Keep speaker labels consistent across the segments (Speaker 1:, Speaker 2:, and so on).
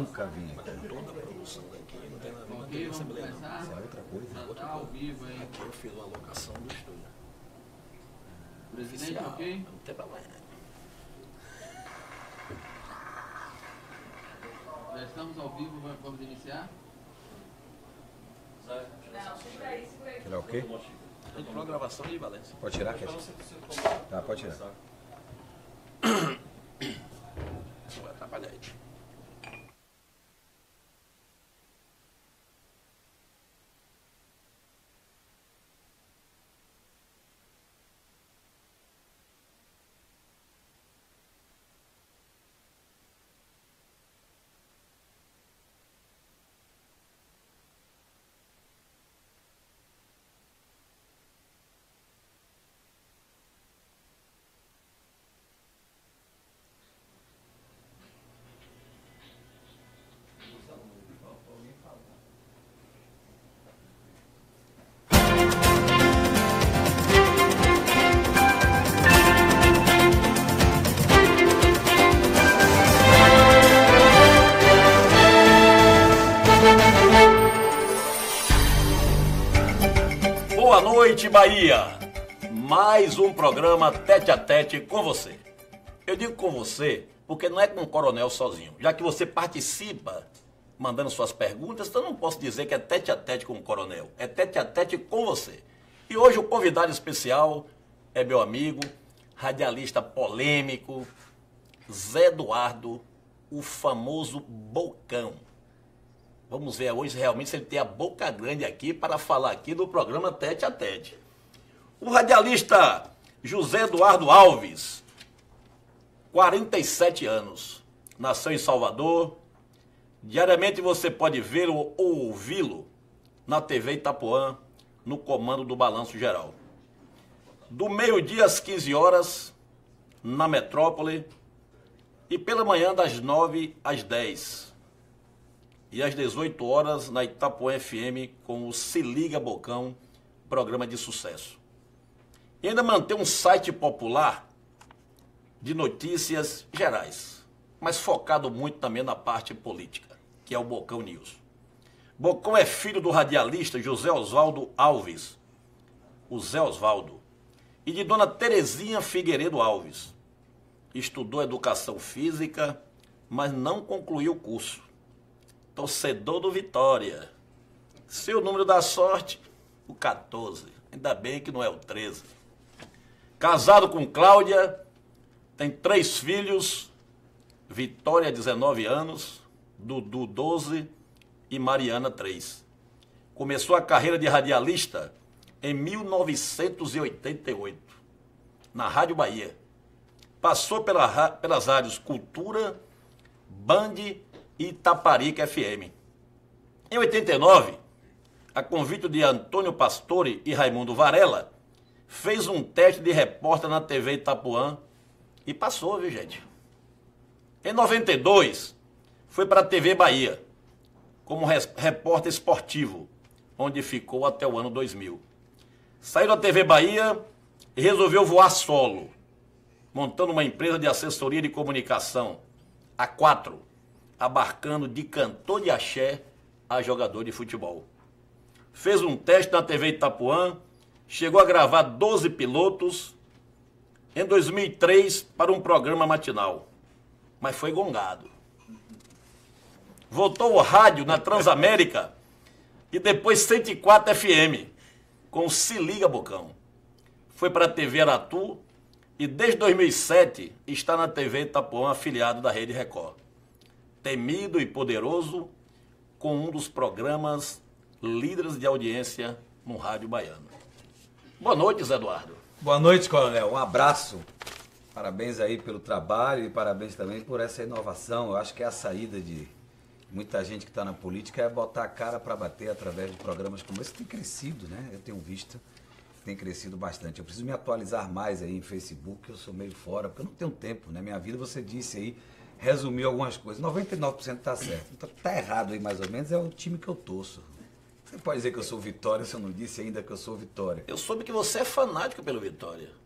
Speaker 1: Nunca vi.
Speaker 2: Toda a produção daqui não tem nada a ver com a
Speaker 3: Ok, vamos
Speaker 2: Assembleia, não.
Speaker 3: começar.
Speaker 1: Isso é outra coisa.
Speaker 3: Tá ao vivo aí.
Speaker 2: Aqui eu fiz uma locação do estúdio.
Speaker 3: Presidente,
Speaker 2: Oficial,
Speaker 3: ok?
Speaker 2: não tem problema.
Speaker 3: Já estamos ao vivo, vamos iniciar?
Speaker 1: Tirar o quê?
Speaker 2: A gente uma gravação de Valência.
Speaker 1: Pode tirar, Cat? Tá, pode tirar.
Speaker 2: Isso vai atrapalhar aí. Boa noite, Bahia! Mais um programa tete a tete com você. Eu digo com você porque não é com o coronel sozinho. Já que você participa mandando suas perguntas, então eu não posso dizer que é tete a tete com o coronel. É tete a tete com você. E hoje o convidado especial é meu amigo, radialista polêmico, Zé Eduardo, o famoso Bocão. Vamos ver hoje realmente se ele tem a boca grande aqui para falar aqui do programa Tete a Tete. O radialista José Eduardo Alves, 47 anos, nasceu em Salvador. Diariamente você pode vê-lo ou ouvi-lo na TV Itapuã, no comando do Balanço Geral. Do meio-dia às 15 horas, na Metrópole, e pela manhã das 9 às 10. E às 18 horas na Itapuã FM com o Se Liga Bocão, programa de sucesso. E ainda mantém um site popular de notícias gerais, mas focado muito também na parte política, que é o Bocão News. Bocão é filho do radialista José Osvaldo Alves, o Zé Osvaldo, e de dona Terezinha Figueiredo Alves. Estudou educação física, mas não concluiu o curso. Torcedor do Vitória. Seu número da sorte, o 14. Ainda bem que não é o 13. Casado com Cláudia, tem 3 filhos. Vitória, 19 anos. Dudu, 12. E Mariana, 3. Começou a carreira de radialista em 1988, na Rádio Bahia. Passou pelas rádios Cultura, Band e Itaparica FM. Em 89, a convite de Antônio Pastore e Raimundo Varela, fez um teste de repórter na TV Itapuã e passou, viu, gente? Em 92, foi para a TV Bahia, como repórter esportivo, onde ficou até o ano 2000. Saiu da TV Bahia e resolveu voar solo, montando uma empresa de assessoria de comunicação, a 4, abarcando de cantor de axé a jogador de futebol. Fez um teste na TV Itapuã, chegou a gravar 12 pilotos em 2003 para um programa matinal, mas foi gongado. Voltou ao rádio na Transamérica e depois 104 FM, com Se Liga Bocão. Foi para a TV Aratu e desde 2007 está na TV Itapuã, afiliado da Rede Record. Temido e poderoso, com um dos programas líderes de audiência no rádio baiano. Boa noite, Zé Eduardo.
Speaker 1: Boa noite, coronel. Um abraço. Parabéns aí pelo trabalho e parabéns também por essa inovação. Eu acho que é a saída de muita gente que está na política é botar a cara para bater através de programas como esse. Tem crescido, né? Eu tenho visto, tem crescido bastante. Eu preciso me atualizar mais aí em Facebook, eu sou meio fora, porque eu não tenho tempo, né? Minha vida, você disse aí, resumiu algumas coisas. 99% está certo. Então, tá errado aí, mais ou menos, é o time que eu torço. Você pode dizer que eu sou Vitória, se eu não disse ainda que eu sou Vitória.
Speaker 2: Eu soube que você é fanático pelo Vitória.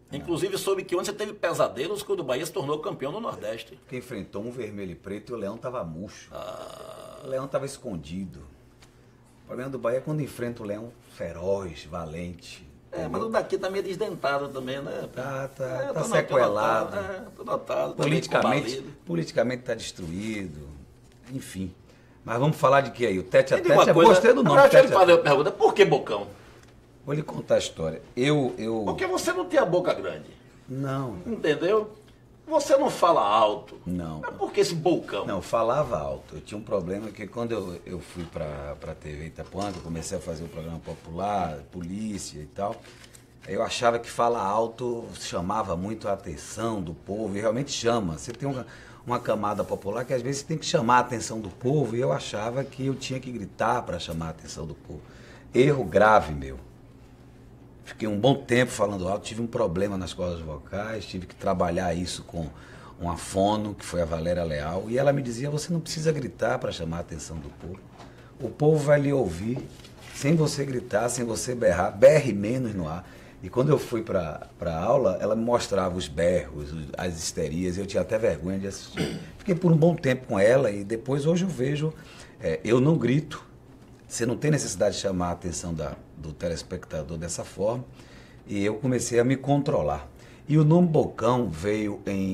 Speaker 2: Inclusive, soube que ontem você teve pesadelos quando o Bahia se tornou campeão no Nordeste.
Speaker 1: Porque enfrentou um vermelho e preto e o Leão estava murcho. O Leão estava escondido. O problema do Bahia é quando enfrenta o Leão feroz, valente.
Speaker 2: Mas o daqui tá meio desdentado também, né?
Speaker 1: Tá sequelado.
Speaker 2: Tô notado.
Speaker 1: Politicamente tá destruído. Enfim. Mas vamos falar de que aí? O tete a tete,
Speaker 2: eu
Speaker 1: gostei do nome.
Speaker 2: Deixa eu lhe fazer uma pergunta. Por que Bocão?
Speaker 1: Vou lhe contar a história.
Speaker 2: Porque você não tem a boca grande.
Speaker 1: Não.
Speaker 2: Entendeu? Você não fala alto.
Speaker 1: Não.
Speaker 2: Mas por que esse Bocão?
Speaker 1: Não, falava alto. Eu tinha um problema que quando eu fui pra TV Itapuã, que eu comecei a fazer o programa popular, polícia e tal, eu achava que falar alto chamava muito a atenção do povo, e realmente chama. Você tem uma camada popular que às vezes tem que chamar a atenção do povo, e eu achava que eu tinha que gritar para chamar a atenção do povo. Erro grave meu. Fiquei um bom tempo falando alto, tive um problema nas cordas vocais, tive que trabalhar isso com uma fono, que foi a Valéria Leal, e ela me dizia, você não precisa gritar para chamar a atenção do povo. O povo vai lhe ouvir sem você gritar, sem você berrar, berre menos no ar. E quando eu fui para a aula, ela me mostrava os berros, as histerias, eu tinha até vergonha de assistir. Fiquei por um bom tempo com ela e depois hoje eu vejo, eu não grito, você não tem necessidade de chamar a atenção do telespectador dessa forma, e eu comecei a me controlar. E o nome Bocão veio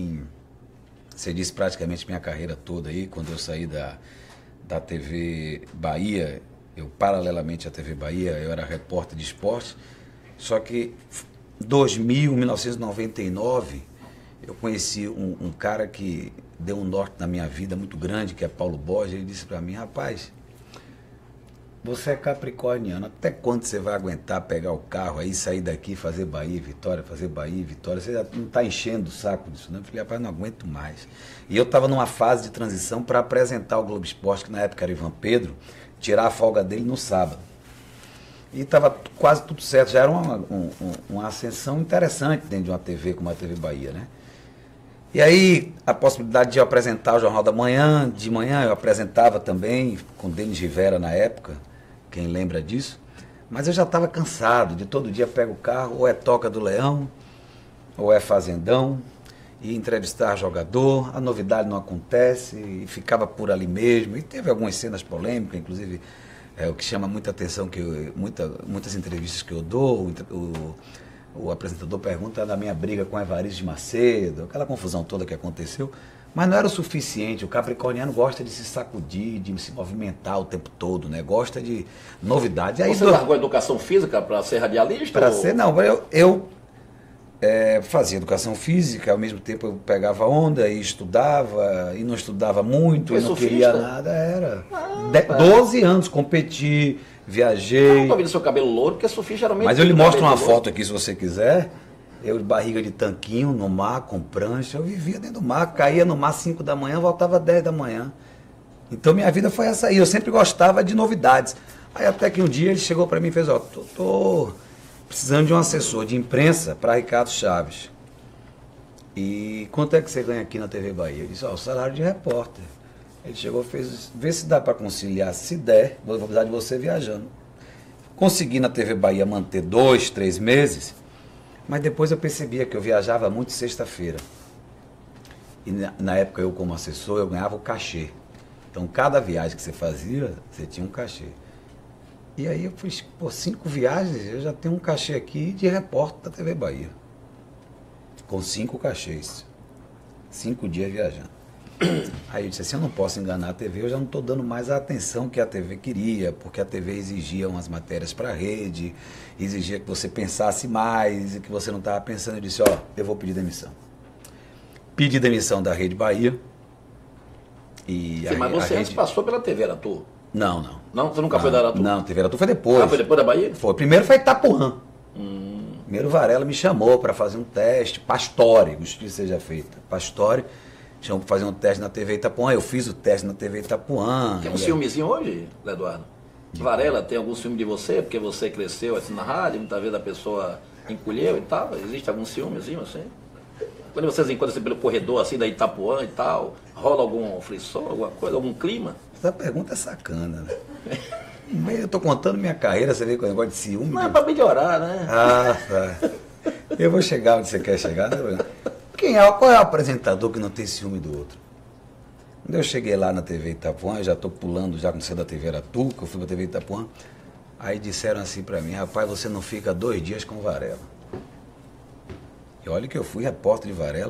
Speaker 1: você disse praticamente minha carreira toda aí, quando eu saí da TV Bahia, eu paralelamente à TV Bahia, eu era repórter de esporte. Só que em 1999, eu conheci um cara que deu um norte na minha vida muito grande, que é Paulo Borges. Ele disse para mim, rapaz, você é capricorniano, até quando você vai aguentar pegar o carro aí, sair daqui, fazer Bahia e Vitória, fazer Bahia e Vitória? Você já não está enchendo o saco disso, não? Eu falei, rapaz, não aguento mais. E eu estava numa fase de transição para apresentar o Globo Esporte, que na época era Ivan Pedro, tirar a folga dele no sábado. E estava quase tudo certo, já era uma ascensão interessante dentro de uma TV como a TV Bahia, né? E aí, a possibilidade de eu apresentar o Jornal da Manhã, de manhã eu apresentava também, com Denis Rivera na época, quem lembra disso, mas eu já estava cansado de todo dia pego o carro, ou é Toca do Leão, ou é Fazendão, e entrevistar jogador, a novidade não acontece, e ficava por ali mesmo, e teve algumas cenas polêmicas, inclusive... o que chama muita atenção, que muitas entrevistas que eu dou, o apresentador pergunta da minha briga com Evaristo de Macedo, aquela confusão toda que aconteceu, mas não era o suficiente. O capricorniano gosta de se sacudir, de se movimentar o tempo todo, né? Gosta de novidade. Aí,
Speaker 2: você largou a educação física para ser radialista?
Speaker 1: Para ser, não. Eu fazia educação física, ao mesmo tempo eu pegava onda e estudava, e não estudava muito, e não queria nada, era. 12 anos, competi, viajei.
Speaker 2: Eu não vi seu cabelo louro, porque surfista geralmente...
Speaker 1: Mas eu lhe mostro uma foto aqui, se você quiser, eu de barriga de tanquinho, no mar, com prancha, eu vivia dentro do mar, caía no mar 5 da manhã, voltava 10 da manhã. Então minha vida foi essa aí, eu sempre gostava de novidades. Aí até que um dia ele chegou para mim e fez, tô precisando de um assessor de imprensa para Ricardo Chaves. E quanto é que você ganha aqui na TV Bahia? Eu disse, o salário de repórter. Ele chegou e fez, vê se dá para conciliar. Se der, vou precisar de você viajando. Consegui na TV Bahia manter 2, 3 meses, mas depois eu percebia que eu viajava muito sexta-feira. E na época eu, como assessor, eu ganhava o cachê. Então cada viagem que você fazia, você tinha um cachê. E aí eu fiz, 5 viagens, eu já tenho um cachê aqui de repórter da TV Bahia. Com 5 cachês. 5 dias viajando. Aí eu disse assim, eu não posso enganar a TV, eu já não estou dando mais a atenção que a TV queria, porque a TV exigia umas matérias para a rede, exigia que você pensasse mais, e que você não estava pensando. Eu disse, eu vou pedir demissão. Pedi demissão da Rede Bahia. E
Speaker 2: sim, mas você antes passou pela TV Aratu?
Speaker 1: Não.
Speaker 2: Não? Você nunca foi da Aratu?
Speaker 1: Não, TV Aratu foi depois.
Speaker 2: Ah, foi depois da Bahia?
Speaker 1: Foi. Primeiro foi Itapuã. Primeiro Varela me chamou para fazer um teste, Pastore, gosto que seja feita. Pastore, chamou para fazer um teste na TV Itapuã, eu fiz o teste na TV Itapuã.
Speaker 2: Tem um ciúmezinho hoje, Eduardo? Varela tem algum ciúme de você, porque você cresceu assim na rádio, muitas vezes a pessoa encolheu e tal, existe algum ciúmezinho assim? Quando vocês encontram-se pelo corredor assim da Itapuã e tal, rola algum frisson, alguma coisa, algum clima?
Speaker 1: Essa pergunta é sacana, né? Eu tô contando minha carreira, você vê com o negócio de ciúme.
Speaker 2: Não, é para melhorar, né?
Speaker 1: Ah, tá. Eu vou chegar onde você quer chegar. Qual é o apresentador que não tem ciúme do outro? Quando eu cheguei lá na TV Itapuã, eu já estou pulando, já comecei da TV Aratu, que eu fui para a TV Itapuã, aí disseram assim para mim, rapaz, você não fica 2 dias com o Varela. E olha que eu fui repórter de Varela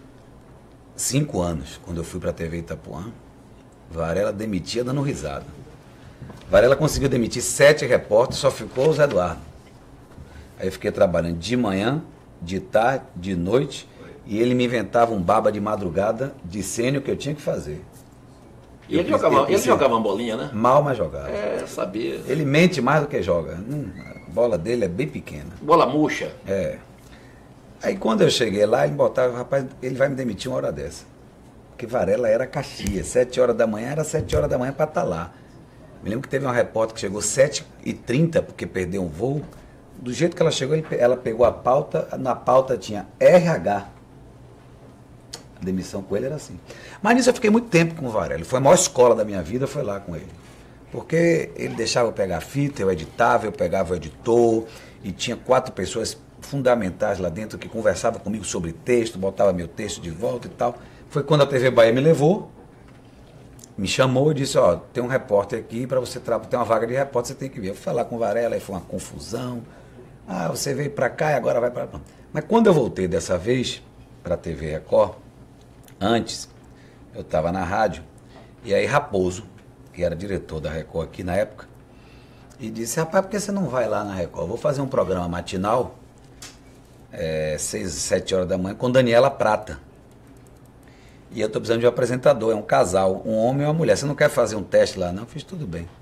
Speaker 1: 5 anos, quando eu fui para a TV Itapuã. Varela demitia dando risada. Varela conseguiu demitir 7 repórteres, só ficou o Zé Eduardo. Aí eu fiquei trabalhando de manhã, de tarde, de noite, e ele me inventava um baba de madrugada de sênior que eu tinha que fazer.
Speaker 2: E ele jogava uma bolinha, né?
Speaker 1: Mal, mas jogava.
Speaker 2: É, sabia.
Speaker 1: Ele mente mais do que joga. A bola dele é bem pequena.
Speaker 2: Bola murcha.
Speaker 1: É. Aí quando eu cheguei lá, ele botava, rapaz, ele vai me demitir uma hora dessa. Porque Varela era Caxias, 7 horas da manhã, era 7 horas da manhã para estar lá. Me lembro que teve uma repórter que chegou 7h30, porque perdeu um voo. Do jeito que ela chegou, ela pegou a pauta, na pauta tinha RH. A demissão com ele era assim. Mas nisso eu fiquei muito tempo com o Varela. Foi a maior escola da minha vida, foi lá com ele. Porque ele deixava eu pegar a fita, eu editava, eu pegava o editor, e tinha 4 pessoas fundamentais lá dentro que conversavam comigo sobre texto, botava meu texto de volta e tal. Foi quando a TV Bahia me levou, me chamou e disse, ó, tem um repórter aqui para você tem uma vaga de repórter, você tem que vir. Eu fui falar com o Varela, aí foi uma confusão. Ah, você veio para cá e agora vai para lá. Mas quando eu voltei dessa vez para a TV Record, antes, eu estava na rádio, e aí Raposo, que era diretor da Record aqui na época, e disse, rapaz, por que você não vai lá na Record? Vou fazer um programa matinal, 6, 7 horas da manhã, com Daniela Prata. E eu estou precisando de um apresentador, é um casal, um homem e uma mulher. Você não quer fazer um teste lá? Não, fiz tudo bem.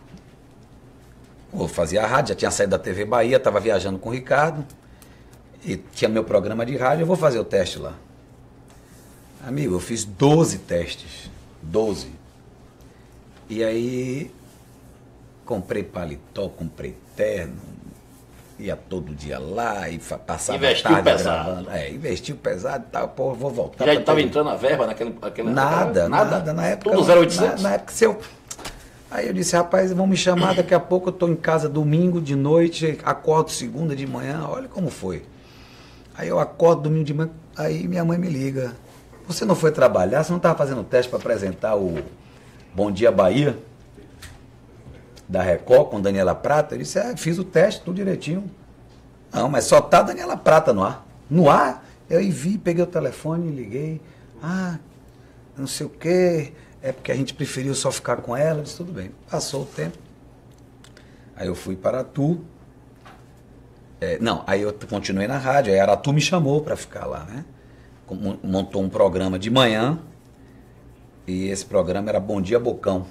Speaker 1: Eu fazia a rádio, já tinha saído da TV Bahia, estava viajando com o Ricardo, e tinha meu programa de rádio, eu vou fazer o teste lá. Amigo, eu fiz 12 testes, 12. E aí, comprei paletó, comprei terno, ia todo dia lá e passava
Speaker 2: Investiu
Speaker 1: tarde
Speaker 2: pesado.
Speaker 1: gravando. Investiu pesado e tal, pô, vou voltar.
Speaker 2: Já estava entrando a verba naquele
Speaker 1: Nada, na época.
Speaker 2: Tudo 0800?
Speaker 1: Na época, se eu... Aí eu disse, rapaz, vão me chamar, daqui a pouco eu estou em casa domingo de noite, acordo segunda de manhã, olha como foi. Aí eu acordo domingo de manhã, aí minha mãe me liga. Você não foi trabalhar? Você não estava fazendo teste para apresentar o Bom Dia Bahia? Da Record com Daniela Prata? Eu disse, fiz o teste, tudo direitinho. Não, mas só tá Daniela Prata no ar. No ar? Eu aí vi, peguei o telefone, liguei. Não sei o quê. É porque a gente preferiu só ficar com ela. Eu disse, tudo bem. Passou o tempo. Aí eu fui para Aratu. Aí eu continuei na rádio. Aí a Aratu me chamou para ficar lá, né? Montou um programa de manhã. E esse programa era Bom Dia Bocão.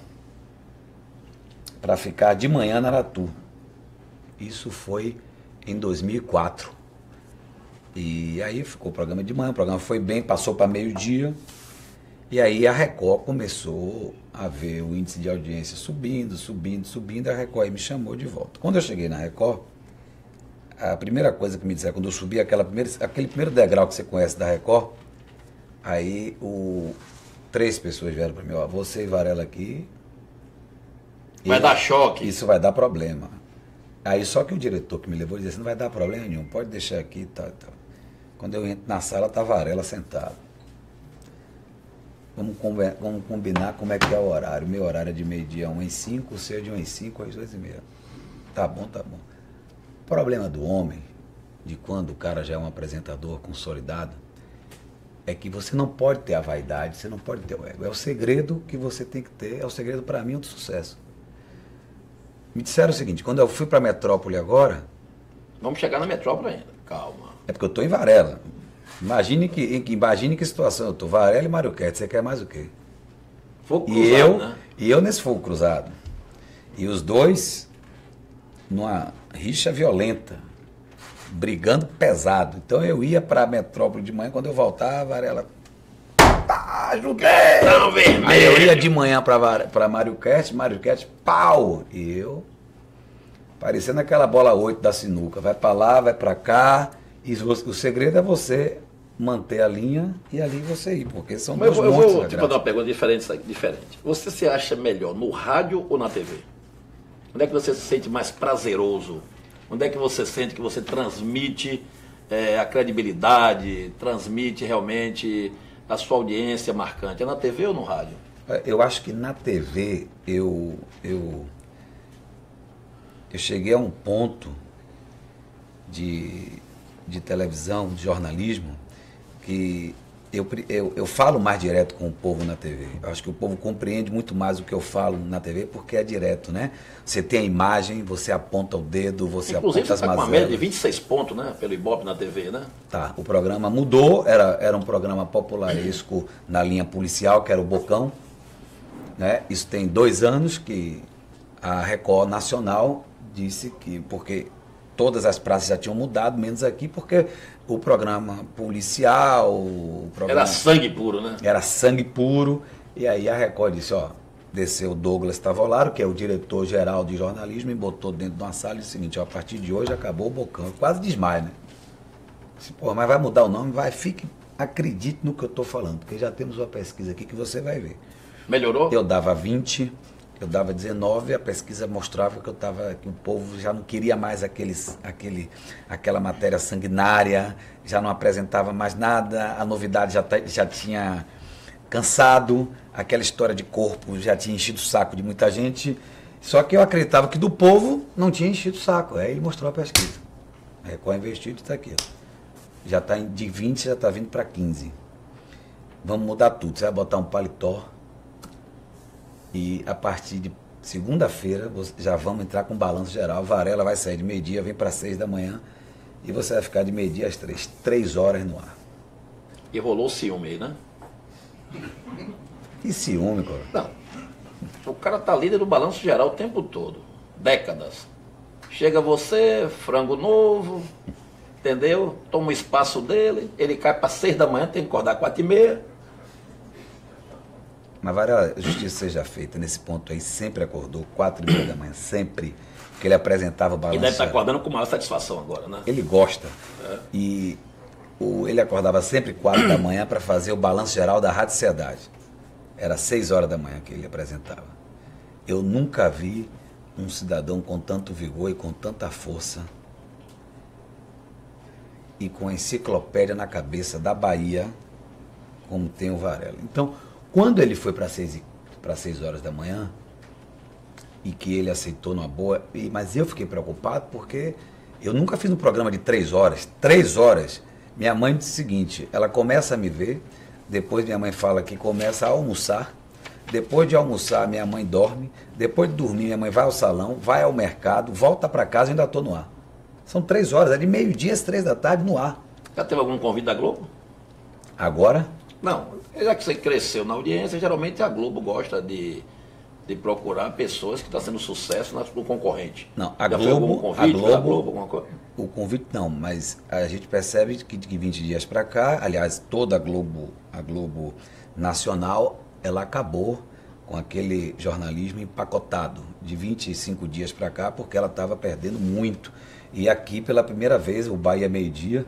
Speaker 1: Para ficar de manhã na Aratu. Isso foi em 2004. E aí ficou o programa de manhã, o programa foi bem, passou para meio-dia. E aí a Record começou a ver o índice de audiência subindo, a Record aí me chamou de volta. Quando eu cheguei na Record, a primeira coisa que me disseram, quando eu subi aquele primeiro degrau que você conhece da Record, aí 3 pessoas vieram para mim, ó, você e Varela aqui...
Speaker 2: Vai dar choque.
Speaker 1: Isso vai dar problema. Aí só que o diretor que me levou disse, não vai dar problema nenhum, pode deixar aqui e tal. Quando eu entro na sala, tá Varela sentado. Vamos combinar como é que é o horário. Meu horário é de meio-dia 1h05, o seu é de 1h05 às 2h30. Tá bom. O problema do homem, de quando o cara já é um apresentador consolidado, é que você não pode ter a vaidade, você não pode ter o ego. É o segredo que você tem que ter, é o segredo para mim do sucesso. Me disseram o seguinte, quando eu fui para a Metrópole agora...
Speaker 2: Vamos chegar na Metrópole ainda, calma.
Speaker 1: É porque eu estou em Varela. Imagine que situação eu estou. Varela e Mário Quete, você quer mais o quê?
Speaker 2: Fogo cruzado, né?
Speaker 1: E eu nesse fogo cruzado. E os dois numa rixa violenta, brigando pesado. Então eu ia para a Metrópole de manhã, quando eu voltava, Varela... ajudei! Aí eu ia de manhã para Mário Quete, pau! E eu, parecendo aquela bola 8 da sinuca, vai para lá, vai para cá, e o segredo é você manter a linha e ali você ir, porque são dois montes. Eu vou
Speaker 2: te fazer uma pergunta diferente. Você se acha melhor no rádio ou na TV? Onde é que você se sente mais prazeroso? Onde é que você sente que você transmite a credibilidade, transmite realmente a sua audiência marcante? É na TV ou no rádio?
Speaker 1: Eu acho que na TV eu cheguei a um ponto de televisão, de jornalismo, que eu falo mais direto com o povo na TV. Eu acho que o povo compreende muito mais o que eu falo na TV porque é direto, né? Você tem a imagem, você aponta o dedo, você
Speaker 2: Inclusive,
Speaker 1: aponta as
Speaker 2: você está com uma
Speaker 1: mazelas.
Speaker 2: média de 26 pontos, né? Pelo Ibope na TV, né?
Speaker 1: Tá, o programa mudou, era um programa popularesco na linha policial, que era o Bocão, né? Isso tem 2 anos que a Record Nacional disse que, porque todas as praças já tinham mudado, menos aqui, porque o programa policial,
Speaker 2: Era sangue puro, né?
Speaker 1: era sangue puro, e aí a Record disse, ó, desceu o Douglas Tavolaro, que é o diretor-geral de jornalismo, e botou dentro de uma sala e disse o seguinte, ó, a partir de hoje acabou o Bocão. Eu quase desmaio, né? Disse, pô, mas vai mudar o nome? Vai, acredite no que eu estou falando, porque já temos uma pesquisa aqui que você vai ver.
Speaker 2: Melhorou?
Speaker 1: Eu dava 20, eu dava 19, a pesquisa mostrava que que o povo já não queria mais aquela matéria sanguinária, já não apresentava mais nada, a novidade já tinha cansado, aquela história de corpo já tinha enchido o saco de muita gente, só que eu acreditava que do povo não tinha enchido o saco. Aí ele mostrou a pesquisa. A Record investido está aqui. Já está de 20, já está vindo para 15. Vamos mudar tudo. Você vai botar um paletó. E a partir de segunda-feira já vamos entrar com balanço geral. Varela vai sair de meio-dia, vem para 6 da manhã. E você vai ficar de meio-dia às 3. 3 horas no ar.
Speaker 2: E rolou o ciúme aí, né?
Speaker 1: Que ciúme, cara.
Speaker 2: Não. O cara tá líder do balanço geral o tempo todo. Décadas. Chega você, frango novo, entendeu? Toma o espaço dele, ele cai para 6 da manhã, tem que acordar 4h30.
Speaker 1: Mas Varela, justiça seja feita nesse ponto aí, sempre acordou 4h30 da manhã, sempre. Porque ele apresentava o balanço.
Speaker 2: E deve estar
Speaker 1: geral.
Speaker 2: acordando com maior satisfação agora, né?
Speaker 1: Ele gosta. E ele acordava sempre 4 da manhã para fazer o balanço geral da Rádio Sociedade. Era 6 horas da manhã que ele apresentava. Eu nunca vi um cidadão com tanto vigor e com tanta força e com a enciclopédia na cabeça da Bahia como tem o Varela. Então, quando ele foi para 6 horas da manhã e que ele aceitou numa boa, mas eu fiquei preocupado porque eu nunca fiz um programa de 3 horas. 3 horas, minha mãe disse o seguinte, ela começa a me ver, depois minha mãe fala que começa a almoçar, depois de almoçar minha mãe dorme, depois de dormir minha mãe vai ao salão, vai ao mercado, volta para casa e ainda estou no ar. São 3 horas, é de meio-dia às 3 da tarde no ar.
Speaker 2: Já teve algum convite da Globo?
Speaker 1: Agora?
Speaker 2: Não, já que você cresceu na audiência, geralmente a Globo gosta de procurar pessoas que estão sendo sucesso no concorrente.
Speaker 1: Não,
Speaker 2: já foi algum convite da Globo, alguma coisa?
Speaker 1: O convite não, mas a gente percebe que de 20 dias para cá, aliás, toda a Globo Nacional, ela acabou com aquele jornalismo empacotado de 25 dias para cá, porque ela estava perdendo muito. E aqui, pela primeira vez, o Bahia Meio-Dia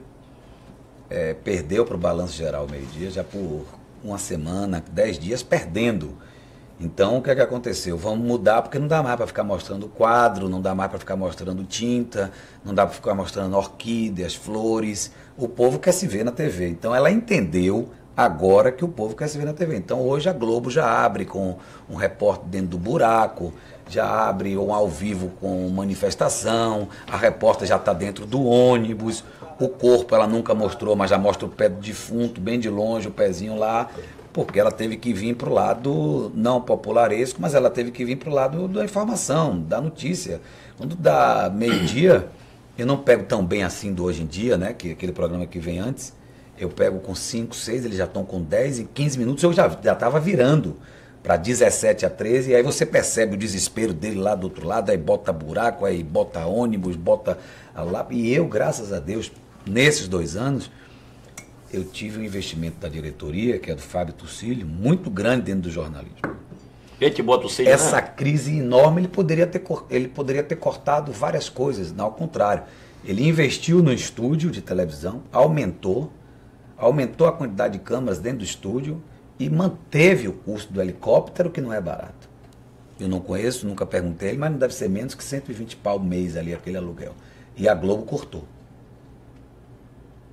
Speaker 1: perdeu para o Balanço Geral Meio-Dia, já por uma semana, 10 dias, perdendo. Então, o que é que aconteceu? Vamos mudar, porque não dá mais para ficar mostrando quadro, não dá mais para ficar mostrando tinta, não dá para ficar mostrando orquídeas, flores. O povo quer se ver na TV. Então, ela entendeu agora que o povo quer se ver na TV. Então, hoje a Globo já abre com um repórter dentro do buraco, já abre um ao vivo com manifestação, a repórter já está dentro do ônibus, o corpo ela nunca mostrou, mas já mostra o pé do defunto, bem de longe, o pezinho lá, porque ela teve que vir para o lado não popularesco, mas ela teve que vir para o lado da informação, da notícia. Quando dá meio-dia, eu não pego tão bem assim do Hoje em Dia, né, que aquele programa que vem antes, eu pego com 5, 6, eles já estão com 10 e 15 minutos, eu já estava virando para 17 a 13, e aí você percebe o desespero dele lá do outro lado, aí bota buraco, aí bota ônibus, bota lá, e eu, graças a Deus, nesses 2 anos, eu tive um investimento da diretoria, que é do Fábio Tucílio, muito grande dentro do jornalismo.
Speaker 2: Gente boa, Tucílio,
Speaker 1: Essa
Speaker 2: né?
Speaker 1: crise enorme, ele poderia ter cortado várias coisas, não, ao contrário. Ele investiu no estúdio de televisão, aumentou a quantidade de câmeras dentro do estúdio e manteve o custo do helicóptero, que não é barato. Eu não conheço, nunca perguntei ele, mas não deve ser menos que 120 pau mês ali, aquele aluguel. E a Globo cortou.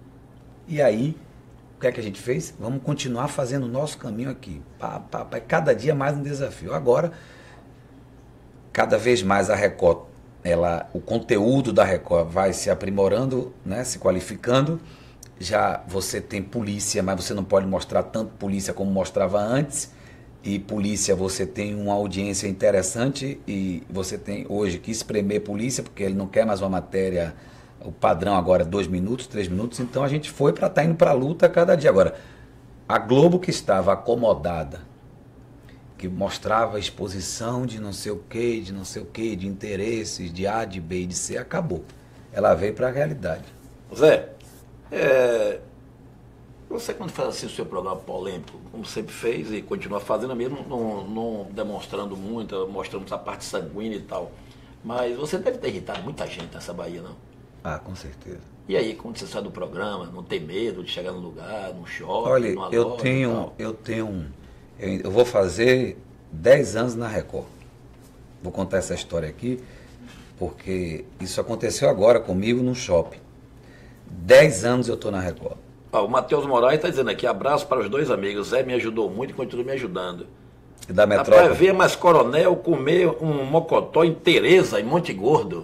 Speaker 1: E aí, o que é que a gente fez? Vamos continuar fazendo o nosso caminho aqui. Cada dia mais um desafio. Agora, cada vez mais a Record, o conteúdo da Record vai se aprimorando, né, se qualificando. Já você tem polícia, mas você não pode mostrar tanto polícia como mostrava antes. E polícia, você tem uma audiência interessante e você tem hoje que espremer polícia, porque ele não quer mais uma matéria, o padrão agora é 2 minutos, 3 minutos, então a gente foi para estar indo para a luta cada dia. Agora, a Globo que estava acomodada, que mostrava exposição de não sei o que, de não sei o que, de interesses, de A, de B e de C, acabou. Ela veio para a realidade.
Speaker 2: Zé, você quando faz assim o seu programa polêmico, como sempre fez e continua fazendo mesmo, não demonstrando muito, mostrando a parte sanguínea e tal, mas você deve ter irritado muita gente nessa Bahia, não?
Speaker 1: Ah, com certeza.
Speaker 2: E aí, quando você sai do programa, não tem medo de chegar no lugar, num shopping,
Speaker 1: olha,
Speaker 2: numa loja
Speaker 1: eu vou fazer 10 anos na Record. Vou contar essa história aqui, porque isso aconteceu agora comigo num shopping. 10 anos eu estou na Record.
Speaker 2: O Matheus Moraes está dizendo aqui, abraço para os 2 amigos. Zé me ajudou muito e continua me ajudando.
Speaker 1: E da Metrópole.
Speaker 2: Rapaz, ver mais coronel comer um mocotó em Tereza, em Monte Gordo.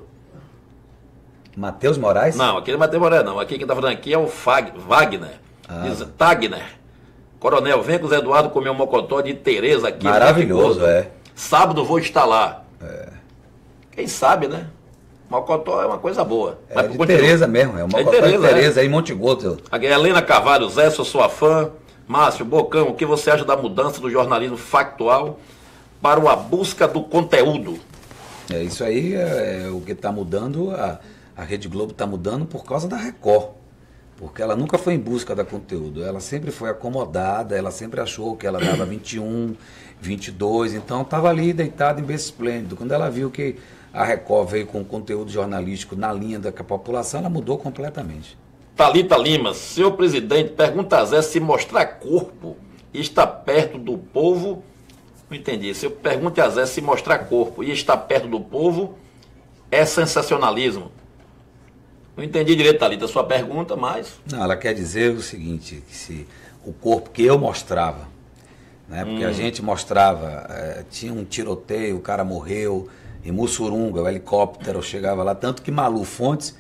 Speaker 1: Matheus Moraes?
Speaker 2: Não, aquele Matheus Moraes não. Aqui quem está falando aqui é o Wagner. Diz, Tagner. Coronel, vem com o Zé Eduardo comer um mocotó de Tereza aqui.
Speaker 1: Maravilhoso,
Speaker 2: Sábado vou estar lá. Quem sabe, né? Mocotó é uma coisa boa.
Speaker 1: É de Tereza mesmo, é o Mocotó de Tereza, em Monte Gordo.
Speaker 2: A Helena Carvalho, Zé, sou sua fã. Márcio, Bocão, o que você acha da mudança do jornalismo factual para a busca do conteúdo?
Speaker 1: Isso aí é o que está mudando, a Rede Globo está mudando por causa da Record. Porque ela nunca foi em busca da conteúdo, ela sempre foi acomodada, ela sempre achou que ela dava 21, 22, então estava ali deitada em berço esplêndido. Quando ela viu que a Record veio com conteúdo jornalístico na linha da população, ela mudou completamente.
Speaker 2: Thalita Lima, senhor presidente, pergunta a Zé se mostrar corpo e estar perto do povo. Não entendi. Se eu pergunto a Zé se mostrar corpo e estar perto do povo é sensacionalismo. Não entendi direito, Thalita, a sua pergunta, mas...
Speaker 1: Não, ela quer dizer o seguinte, que se o corpo que eu mostrava, né, porque a gente mostrava, tinha um tiroteio, o cara morreu, em Mussurunga, o helicóptero chegava lá, tanto que Malu Fontes,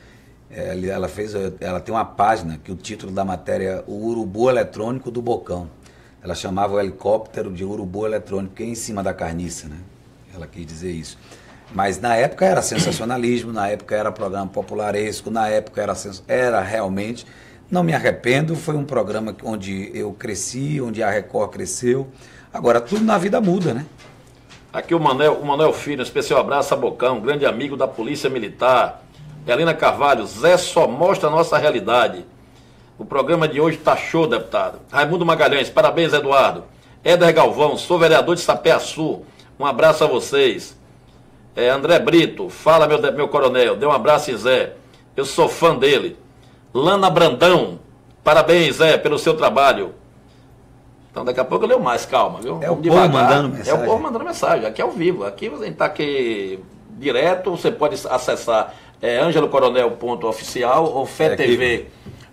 Speaker 1: ela tem uma página que o título da matéria é O Urubu Eletrônico do Bocão. Ela chamava o helicóptero de urubu eletrônico, que é em cima da carniça, né? Ela quis dizer isso. Mas na época era sensacionalismo, na época era programa popularesco, na época era realmente... Não me arrependo, foi um programa onde eu cresci, onde a Record cresceu. Agora, tudo na vida muda, né?
Speaker 2: Aqui o Manuel Filho, um especial abraço a Bocão, grande amigo da Polícia Militar. Helena Carvalho, Zé só mostra a nossa realidade. O programa de hoje tá show, deputado. Raimundo Magalhães, parabéns, Eduardo. Éder Galvão, sou vereador de Sapé-Açu. Um abraço a vocês. André Brito, fala meu coronel, dê um abraço em Zé. Eu sou fã dele. Lana Brandão, parabéns, Zé, pelo seu trabalho. Então daqui a pouco eu leio mais, calma, viu?
Speaker 1: É o povo mandando mensagem.
Speaker 2: É o povo mandando mensagem, aqui é ao vivo. Aqui você está aqui direto, você pode acessar angelocoronel.oficial ou Fé TV,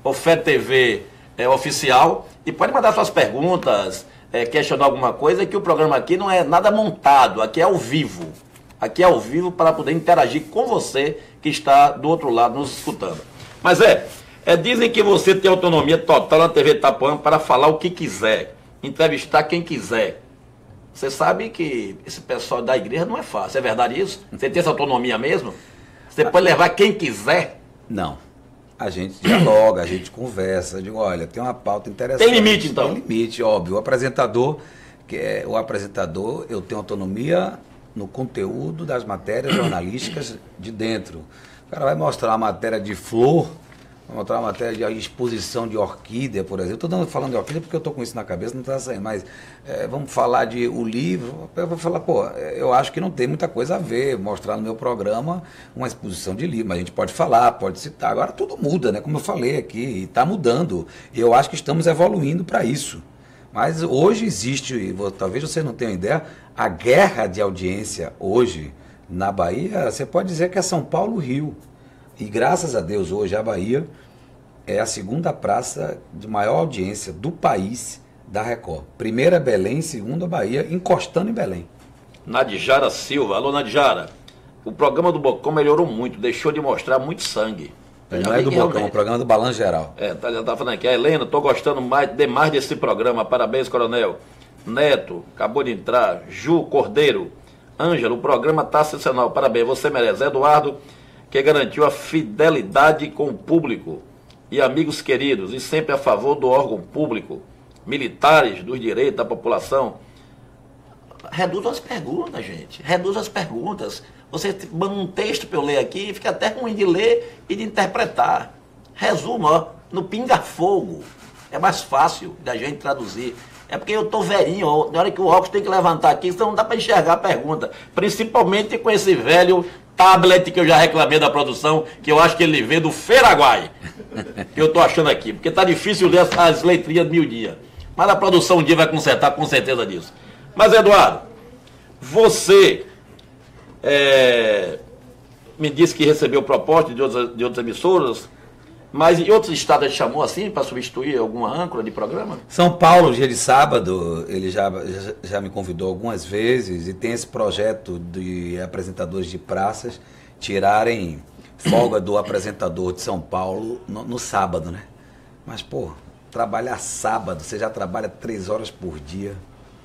Speaker 2: oficial, e pode mandar suas perguntas, questionar alguma coisa, que o programa aqui não é nada montado, aqui é ao vivo. Aqui é ao vivo para poder interagir com você que está do outro lado nos escutando. Mas dizem que você tem autonomia total na TV Itapuã para falar o que quiser, entrevistar quem quiser. Você sabe que esse pessoal da igreja não é fácil, é verdade isso? Você tem essa autonomia mesmo? Você pode levar quem quiser?
Speaker 1: Não. A gente dialoga, a gente conversa, digo, olha, tem uma pauta interessante.
Speaker 2: Tem limite, então?
Speaker 1: Tem limite, óbvio. O apresentador, eu tenho autonomia no conteúdo das matérias jornalísticas de dentro. O cara vai mostrar uma matéria de flor, vai mostrar uma matéria de exposição de orquídea, por exemplo. Estou falando de orquídea porque eu estou com isso na cabeça, não está saindo, mas vamos falar de o livro, eu vou falar, eu acho que não tem muita coisa a ver, mostrar no meu programa uma exposição de livro, mas a gente pode falar, pode citar. Agora tudo muda, né? Como eu falei aqui, e está mudando. E eu acho que estamos evoluindo para isso. Mas hoje existe, talvez você não tenha ideia, a guerra de audiência hoje na Bahia, você pode dizer que é São Paulo, Rio. E graças a Deus hoje a Bahia é a segunda praça de maior audiência do país da Record. Primeira é Belém, segunda Bahia, encostando em Belém.
Speaker 2: Nadjara Silva. Alô, Nadjara. O programa do Bocão melhorou muito, deixou de mostrar muito sangue.
Speaker 1: Não é do Bocão, é o programa do Balanço Geral.
Speaker 2: Tá falando aqui. A Helena, tô gostando demais desse programa. Parabéns, Coronel. Neto, acabou de entrar. Ju Cordeiro. Ângelo, o programa tá sensacional. Parabéns, você merece. Eduardo, que garantiu a fidelidade com o público. E amigos queridos, e sempre a favor do órgão público, militares, dos direitos da população. Reduz as perguntas, gente. Reduz as perguntas. Você manda um texto para eu ler aqui, fica até ruim de ler e de interpretar. Resuma, ó, no pinga-fogo. É mais fácil da gente traduzir. É porque eu tô velhinho, ó, na hora que o óculos tem que levantar aqui, senão não dá para enxergar a pergunta. Principalmente com esse velho tablet que eu já reclamei da produção, que eu acho que ele vê do Feraguai. Que eu tô achando aqui, porque tá difícil ler as letrinhas de miudinha. Mas a produção um dia vai consertar, com certeza disso. Mas, Eduardo, você me disse que recebeu proposta de outras emissoras, mas em outros estados ele chamou assim para substituir alguma âncora de programa?
Speaker 1: São Paulo, dia de sábado, ele já me convidou algumas vezes e tem esse projeto de apresentadores de praças tirarem folga do apresentador de São Paulo no sábado, né? Mas, pô, trabalhar sábado, você já trabalha 3 horas por dia,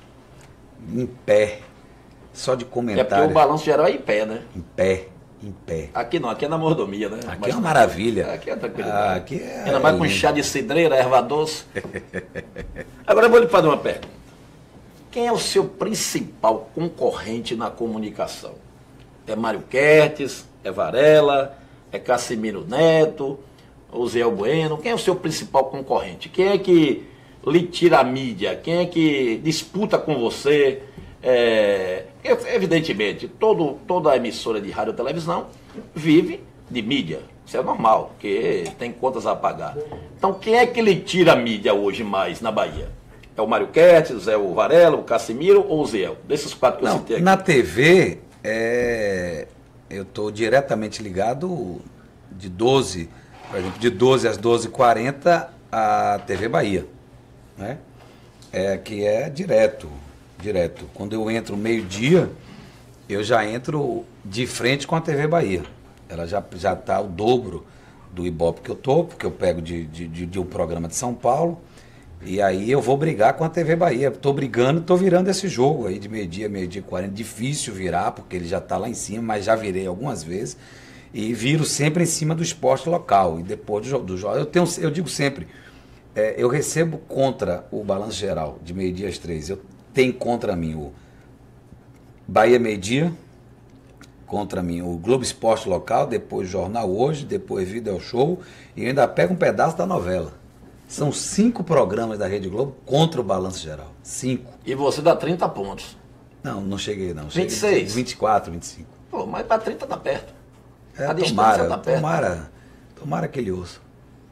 Speaker 1: em pé, só de comentário.
Speaker 2: É porque o Balanço Geral é em pé, né?
Speaker 1: Em pé, em pé.
Speaker 2: Aqui não, aqui é na mordomia, né?
Speaker 1: Aqui é uma maravilha.
Speaker 2: Aqui é tranquilidade.
Speaker 1: Aqui é
Speaker 2: ainda mais com chá de cidreira, erva doce. Agora eu vou lhe fazer uma pergunta. Quem é o seu principal concorrente na comunicação? É Mário Kertes? É Varela? É Cassimiro Neto? Ou Zé Bueno? Quem é o seu principal concorrente? Quem é que lhe tira a mídia? Quem é que disputa com você? Evidentemente, toda emissora de rádio e televisão vive de mídia. Isso é normal, porque tem contas a pagar. Então, quem é que lhe tira a mídia hoje mais na Bahia? É o Mário Kertes, é o Varela, o Cassimiro ou o Zé? Desses 4 que eu citei aqui.
Speaker 1: Na TV, eu estou diretamente ligado de 12, por exemplo, de 12 às 12h40 a TV Bahia, né? Que é direto. Quando eu entro meio-dia, eu já entro de frente com a TV Bahia. Ela já está o dobro do Ibope que eu tô, porque eu pego de um programa de São Paulo, e aí eu vou brigar com a TV Bahia. Estou brigando, estou virando esse jogo aí de meio-dia, meio-dia e 40. Difícil virar, porque ele já está lá em cima, mas já virei algumas vezes. E viro sempre em cima do esporte local. E depois do jogo, eu digo sempre, eu recebo contra o Balanço Geral, de meio-dia às 3. Tem contra mim o Bahia Meio-Dia, contra mim o Globo Esporte Local, depois Jornal Hoje, depois Video Show, e ainda pego um pedaço da novela. São 5 programas da Rede Globo contra o Balanço Geral. 5.
Speaker 2: E você dá 30 pontos.
Speaker 1: Não cheguei não.
Speaker 2: 26?
Speaker 1: 24, 25.
Speaker 2: Pô, mas para 30 tá perto. A distância tá perto.
Speaker 1: Tomara que ele ouça.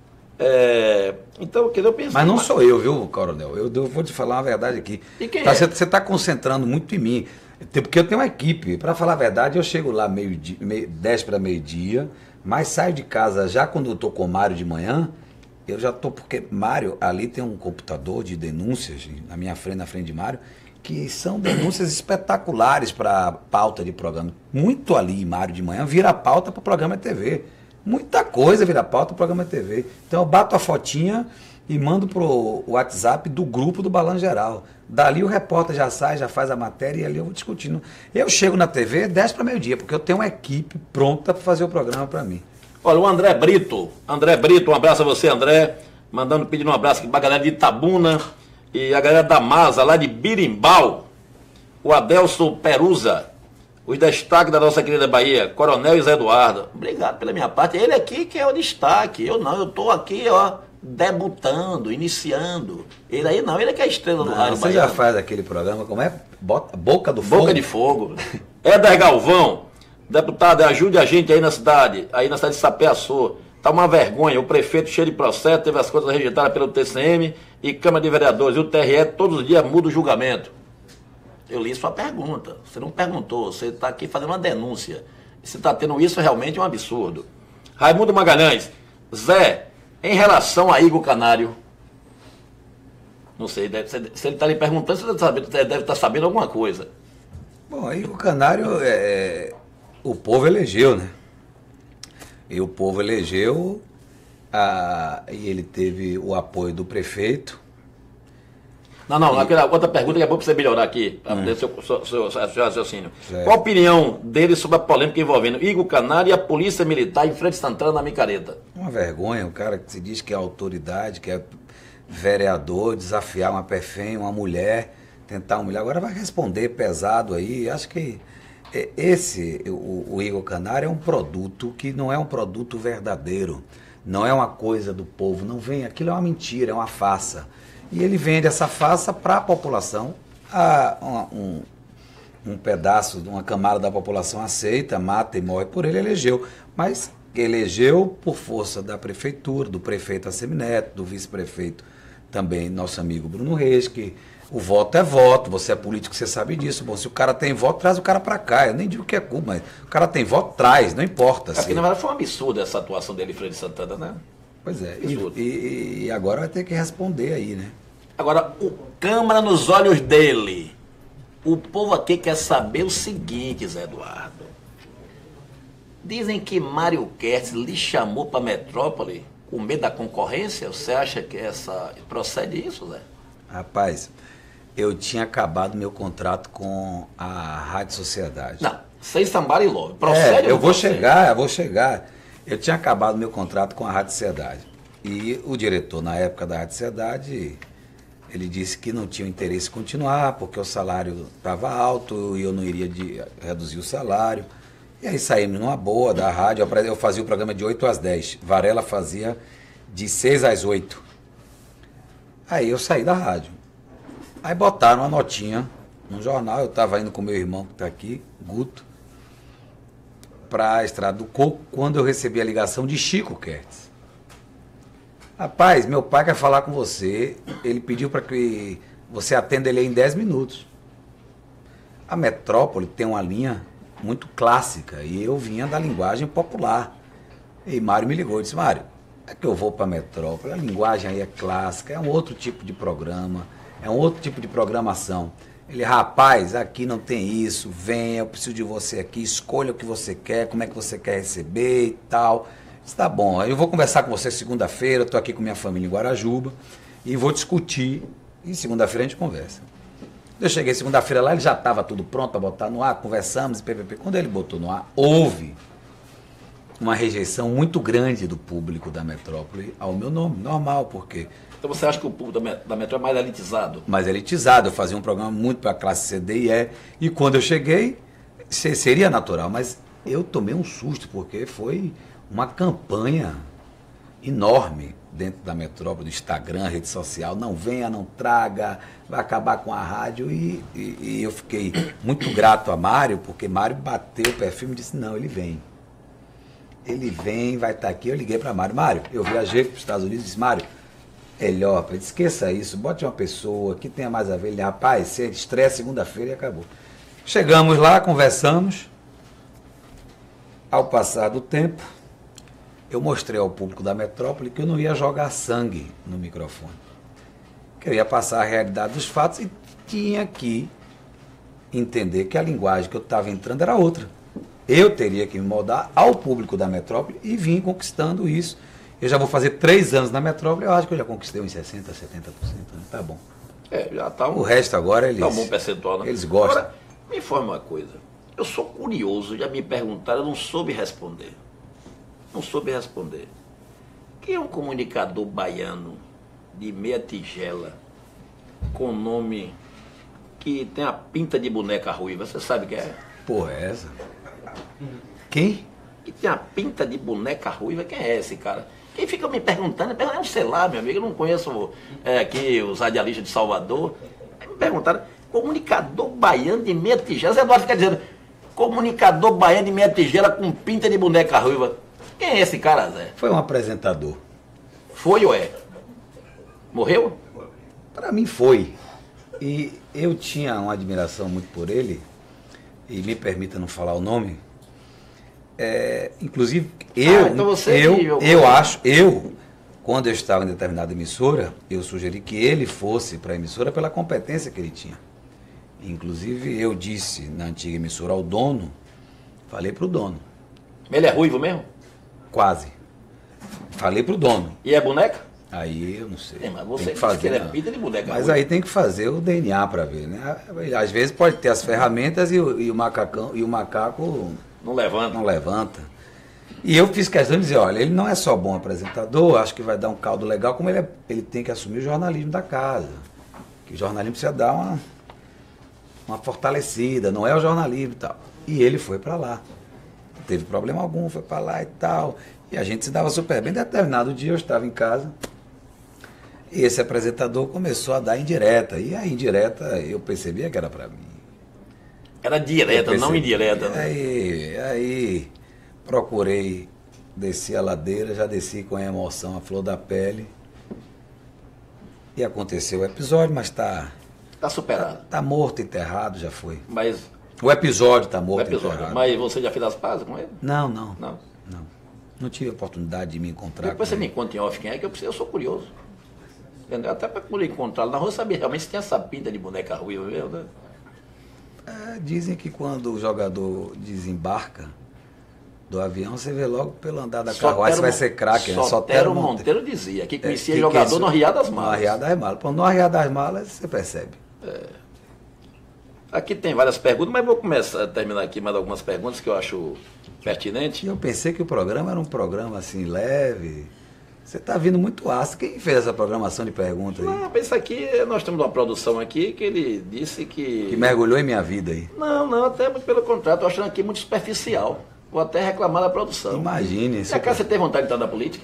Speaker 2: Então, eu penso.
Speaker 1: Mas não sou eu, viu, Coronel? Eu vou te falar uma verdade aqui.
Speaker 2: E quem
Speaker 1: Você está concentrando muito em mim. Porque eu tenho uma equipe. Para falar a verdade, eu chego lá 10 para meio-dia, mas saio de casa já quando eu estou com o Mário de manhã. Eu já estou, porque Mário, ali tem um computador de denúncias na minha frente, na frente de Mário, que são denúncias espetaculares para pauta de programa. Muito ali, Mário de manhã, vira pauta para o programa de TV. Muita coisa vira pauta para o programa de TV. Então eu bato a fotinha e mando pro WhatsApp do grupo do Balanço Geral. Dali o repórter já sai, já faz a matéria e ali eu vou discutindo. Eu chego na TV 10 para meio-dia, porque eu tenho uma equipe pronta para fazer o programa para mim.
Speaker 2: Olha, o André Brito, um abraço a você, André, pedindo um abraço aqui para a galera de Itabuna e a galera da Masa, lá de Birimbau, o Adelson Perusa, os destaques da nossa querida Bahia, Coronel e Zé Eduardo. Obrigado pela minha parte. Ele aqui que é o destaque. Eu não, eu estou aqui, ó, debutando, iniciando. Ele aí não, ele é que é a estrela do rádio.
Speaker 1: Você já faz aquele programa, como é? Boca do Fogo?
Speaker 2: Boca de Fogo. Éder Galvão, deputado, ajude a gente aí na cidade de Sapé-Açu. Tá uma vergonha, o prefeito cheio de processo, teve as coisas rejeitadas pelo TCM e Câmara de Vereadores. E o TRE todos os dias muda o julgamento. Eu li sua pergunta, você não perguntou, você está aqui fazendo uma denúncia. Se está tendo isso, realmente é um absurdo. Raimundo Magalhães, Zé, Em relação a Igor Canário, não sei, se ele está lhe perguntando, você deve estar sabendo alguma coisa.
Speaker 1: Bom, aí o Canário, o povo elegeu, né? E o povo elegeu, e ele teve o apoio do prefeito.
Speaker 2: Não, aquela outra pergunta que é bom para você melhorar aqui, para poder seu raciocínio.
Speaker 1: Certo.
Speaker 2: Qual a opinião dele sobre a polêmica envolvendo Igor Canário e a Polícia Militar em Frente Santana, na Micareta?
Speaker 1: Uma vergonha, um cara que se diz que é autoridade, que é vereador, desafiar uma perfém, uma mulher, tentar humilhar. Agora vai responder pesado aí. Acho que o Igor Canário é um produto que não é um produto verdadeiro. Não é uma coisa do povo. Não vem, aquilo é uma mentira, é uma farsa. E ele vende essa farsa para a população. Um pedaço, uma camada da população aceita, mata e morre por ele, elegeu. Mas elegeu por força da prefeitura, do prefeito Assemineto, do vice-prefeito também, nosso amigo Bruno Reis, que o voto é voto, você é político, você sabe disso. Bom, se o cara tem voto, traz o cara para cá. Eu nem digo que é culpa, mas o cara tem voto, traz, não importa.
Speaker 2: Porque na verdade foi um absurdo essa atuação dele em Frente Santana, né?
Speaker 1: Pois é, e agora vai ter que responder aí, né?
Speaker 2: Agora, o câmara nos olhos dele. O povo aqui quer saber o seguinte, Zé Eduardo. Dizem que Mário Kertz lhe chamou para a metrópole com medo da concorrência. Você acha que procede isso, Zé?
Speaker 1: Rapaz, eu tinha acabado meu contrato com a Rádio Sociedade.
Speaker 2: Não, sem sambar e love. Procede
Speaker 1: eu vou chegar. Eu tinha acabado meu contrato com a Rádio Sociedade. E o diretor, na época da Rádio Sociedade, ele disse que não tinha interesse em continuar, porque o salário estava alto e eu não iria reduzir o salário. E aí saímos numa boa da rádio. Eu fazia o programa de 8 às 10. Varela fazia de 6 às 8. Aí eu saí da rádio. Aí botaram uma notinha no jornal. Eu estava indo com meu irmão que está aqui, Guto, para a Estrada do Coco, quando eu recebi a ligação de Chico Kertz. Rapaz, meu pai quer falar com você. Ele pediu para que você atenda ele aí em 10 minutos. A metrópole tem uma linha muito clássica e eu vinha da linguagem popular. E Mário me ligou e disse: Mário, é que eu vou para a metrópole, a linguagem aí é clássica, é um outro tipo de programa, é um outro tipo de programação. Ele: rapaz, aqui não tem isso, venha, eu preciso de você aqui, escolha o que você quer, como é que você quer receber e tal. Está bom, eu vou conversar com você segunda-feira, eu estou aqui com minha família em Guarajuba e vou discutir, e segunda-feira a gente conversa. Eu cheguei segunda-feira lá, ele já estava tudo pronto para botar no ar, conversamos, ppp. Quando ele botou no ar, houve uma rejeição muito grande do público da metrópole ao meu nome, normal, porque...
Speaker 2: Então você acha que o público da metrópole é mais elitizado?
Speaker 1: Mais elitizado, eu fazia um programa muito para a classe C, D e E, e quando eu cheguei, seria natural, mas eu tomei um susto, porque foi uma campanha enorme dentro da metrópole, do Instagram, rede social, não venha, não traga, vai acabar com a rádio, e eu fiquei muito grato a Mário, porque Mário bateu o perfil e disse: não, ele vem, vai estar aqui. Eu liguei para Mário, eu viajei para os Estados Unidos, disse: Mário, melhor, esqueça isso, bote uma pessoa que tenha mais a ver. Ele: rapaz, você estreia segunda-feira e acabou. Chegamos lá, conversamos. Ao passar do tempo, eu mostrei ao público da metrópole que eu não ia jogar sangue no microfone, que eu ia passar a realidade dos fatos e tinha que entender que a linguagem que eu estava entrando era outra. Eu teria que me moldar ao público da metrópole e vim conquistando isso. Eu já vou fazer 3 anos na metrópole, eu acho que eu já conquistei uns 60%, 70%, né? Tá bom.
Speaker 2: Já tá
Speaker 1: O resto agora eles...
Speaker 2: Tá um bom percentual, né?
Speaker 1: Eles gostam.
Speaker 2: Agora, me informa uma coisa. Eu sou curioso, já me perguntaram, eu não soube responder. Quem é um comunicador baiano de meia tigela com nome que tem a pinta de boneca ruiva? Você sabe quem é?
Speaker 1: Porra, é essa? Quem?
Speaker 2: Que tem a pinta de boneca ruiva. Quem é esse cara? Quem fica me perguntando, eu sei lá, meu amigo, eu não conheço aqui os radialistas de Salvador. Me perguntaram, comunicador baiano de meia tigela. Zé Eduardo fica dizendo, comunicador baiano de meia tigela com pinta de boneca ruiva. Quem é esse cara, Zé?
Speaker 1: Foi um apresentador.
Speaker 2: Foi ou é? Morreu?
Speaker 1: Para mim foi. E eu tinha uma admiração muito por ele, e me permita não falar o nome. Inclusive, eu quando eu estava em determinada emissora, eu sugeri que ele fosse para a emissora pela competência que ele tinha. Inclusive, eu disse na antiga emissora ao dono, falei para o dono.
Speaker 2: Ele é ruivo mesmo?
Speaker 1: Quase. Falei para o dono.
Speaker 2: E é boneca?
Speaker 1: Aí eu não sei.
Speaker 2: Mas você
Speaker 1: tem que fazer,
Speaker 2: que ele é
Speaker 1: não.
Speaker 2: pinta de boneca.
Speaker 1: Mas
Speaker 2: ruiva.
Speaker 1: aí tem que fazer o DNA para ver, né? Às vezes pode ter as ferramentas e o macaco
Speaker 2: Não levanta.
Speaker 1: não levanta. E eu fiz questão de dizer, olha, ele não é só bom apresentador, acho que vai dar um caldo legal, como ele tem que assumir o jornalismo da casa. Que o jornalismo precisa dar uma fortalecida, não é o jornalismo e tal. E ele foi para lá. Não teve problema algum, foi para lá e tal. E a gente se dava super bem. Determinado dia eu estava em casa e esse apresentador começou a dar indireta. E a indireta eu percebia que era para mim.
Speaker 2: Era direta, não indireta. Né?
Speaker 1: Aí procurei descer a ladeira, já desci com a emoção, a flor da pele. E aconteceu o episódio, mas tá
Speaker 2: superado.
Speaker 1: Tá morto, enterrado, já foi.
Speaker 2: Mas
Speaker 1: O episódio tá morto, enterrado.
Speaker 2: Mas você já fez as pazes com ele?
Speaker 1: Não.
Speaker 2: Não.
Speaker 1: Não tive a oportunidade de me encontrar
Speaker 2: Depois
Speaker 1: com
Speaker 2: você
Speaker 1: ele.
Speaker 2: me conta em off quem é, que eu sou curioso. Entendeu? Até para quando eu encontrá-lo na rua, eu sabia realmente se tem essa pinta de boneca ruiva mesmo, né?
Speaker 1: Dizem que quando o jogador desembarca do avião, você vê logo pelo andar da carruagem se vai ser craque, né?
Speaker 2: Sotero Monteiro dizia que conhecia
Speaker 1: que
Speaker 2: jogador
Speaker 1: é isso?
Speaker 2: no Arriar das Malas.
Speaker 1: No Arriar das Malas. Pô, no Arriar das Malas você percebe.
Speaker 2: Aqui tem várias perguntas, mas vou começar a terminar aqui mais algumas perguntas que eu acho pertinente.
Speaker 1: E eu pensei que o programa era um programa assim, leve. Você está vindo muito ácido. Quem fez essa programação de perguntas aí?
Speaker 2: Não, isso aqui, nós temos uma produção aqui que ele disse que...
Speaker 1: Que mergulhou em minha vida aí.
Speaker 2: Não, até muito pelo contrário, estou achando aqui muito superficial. Vou até reclamar da produção.
Speaker 1: Imagine.
Speaker 2: E acaso você tem vontade de entrar na política?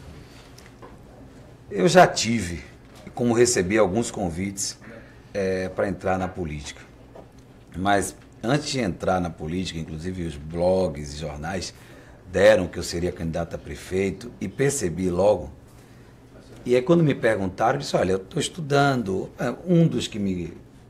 Speaker 1: Eu já tive, como recebi alguns convites para entrar na política. Mas antes de entrar na política, inclusive os blogs e jornais deram que eu seria candidato a prefeito e percebi logo. E aí quando me perguntaram, eu disse, olha, eu estou estudando. Um dos que me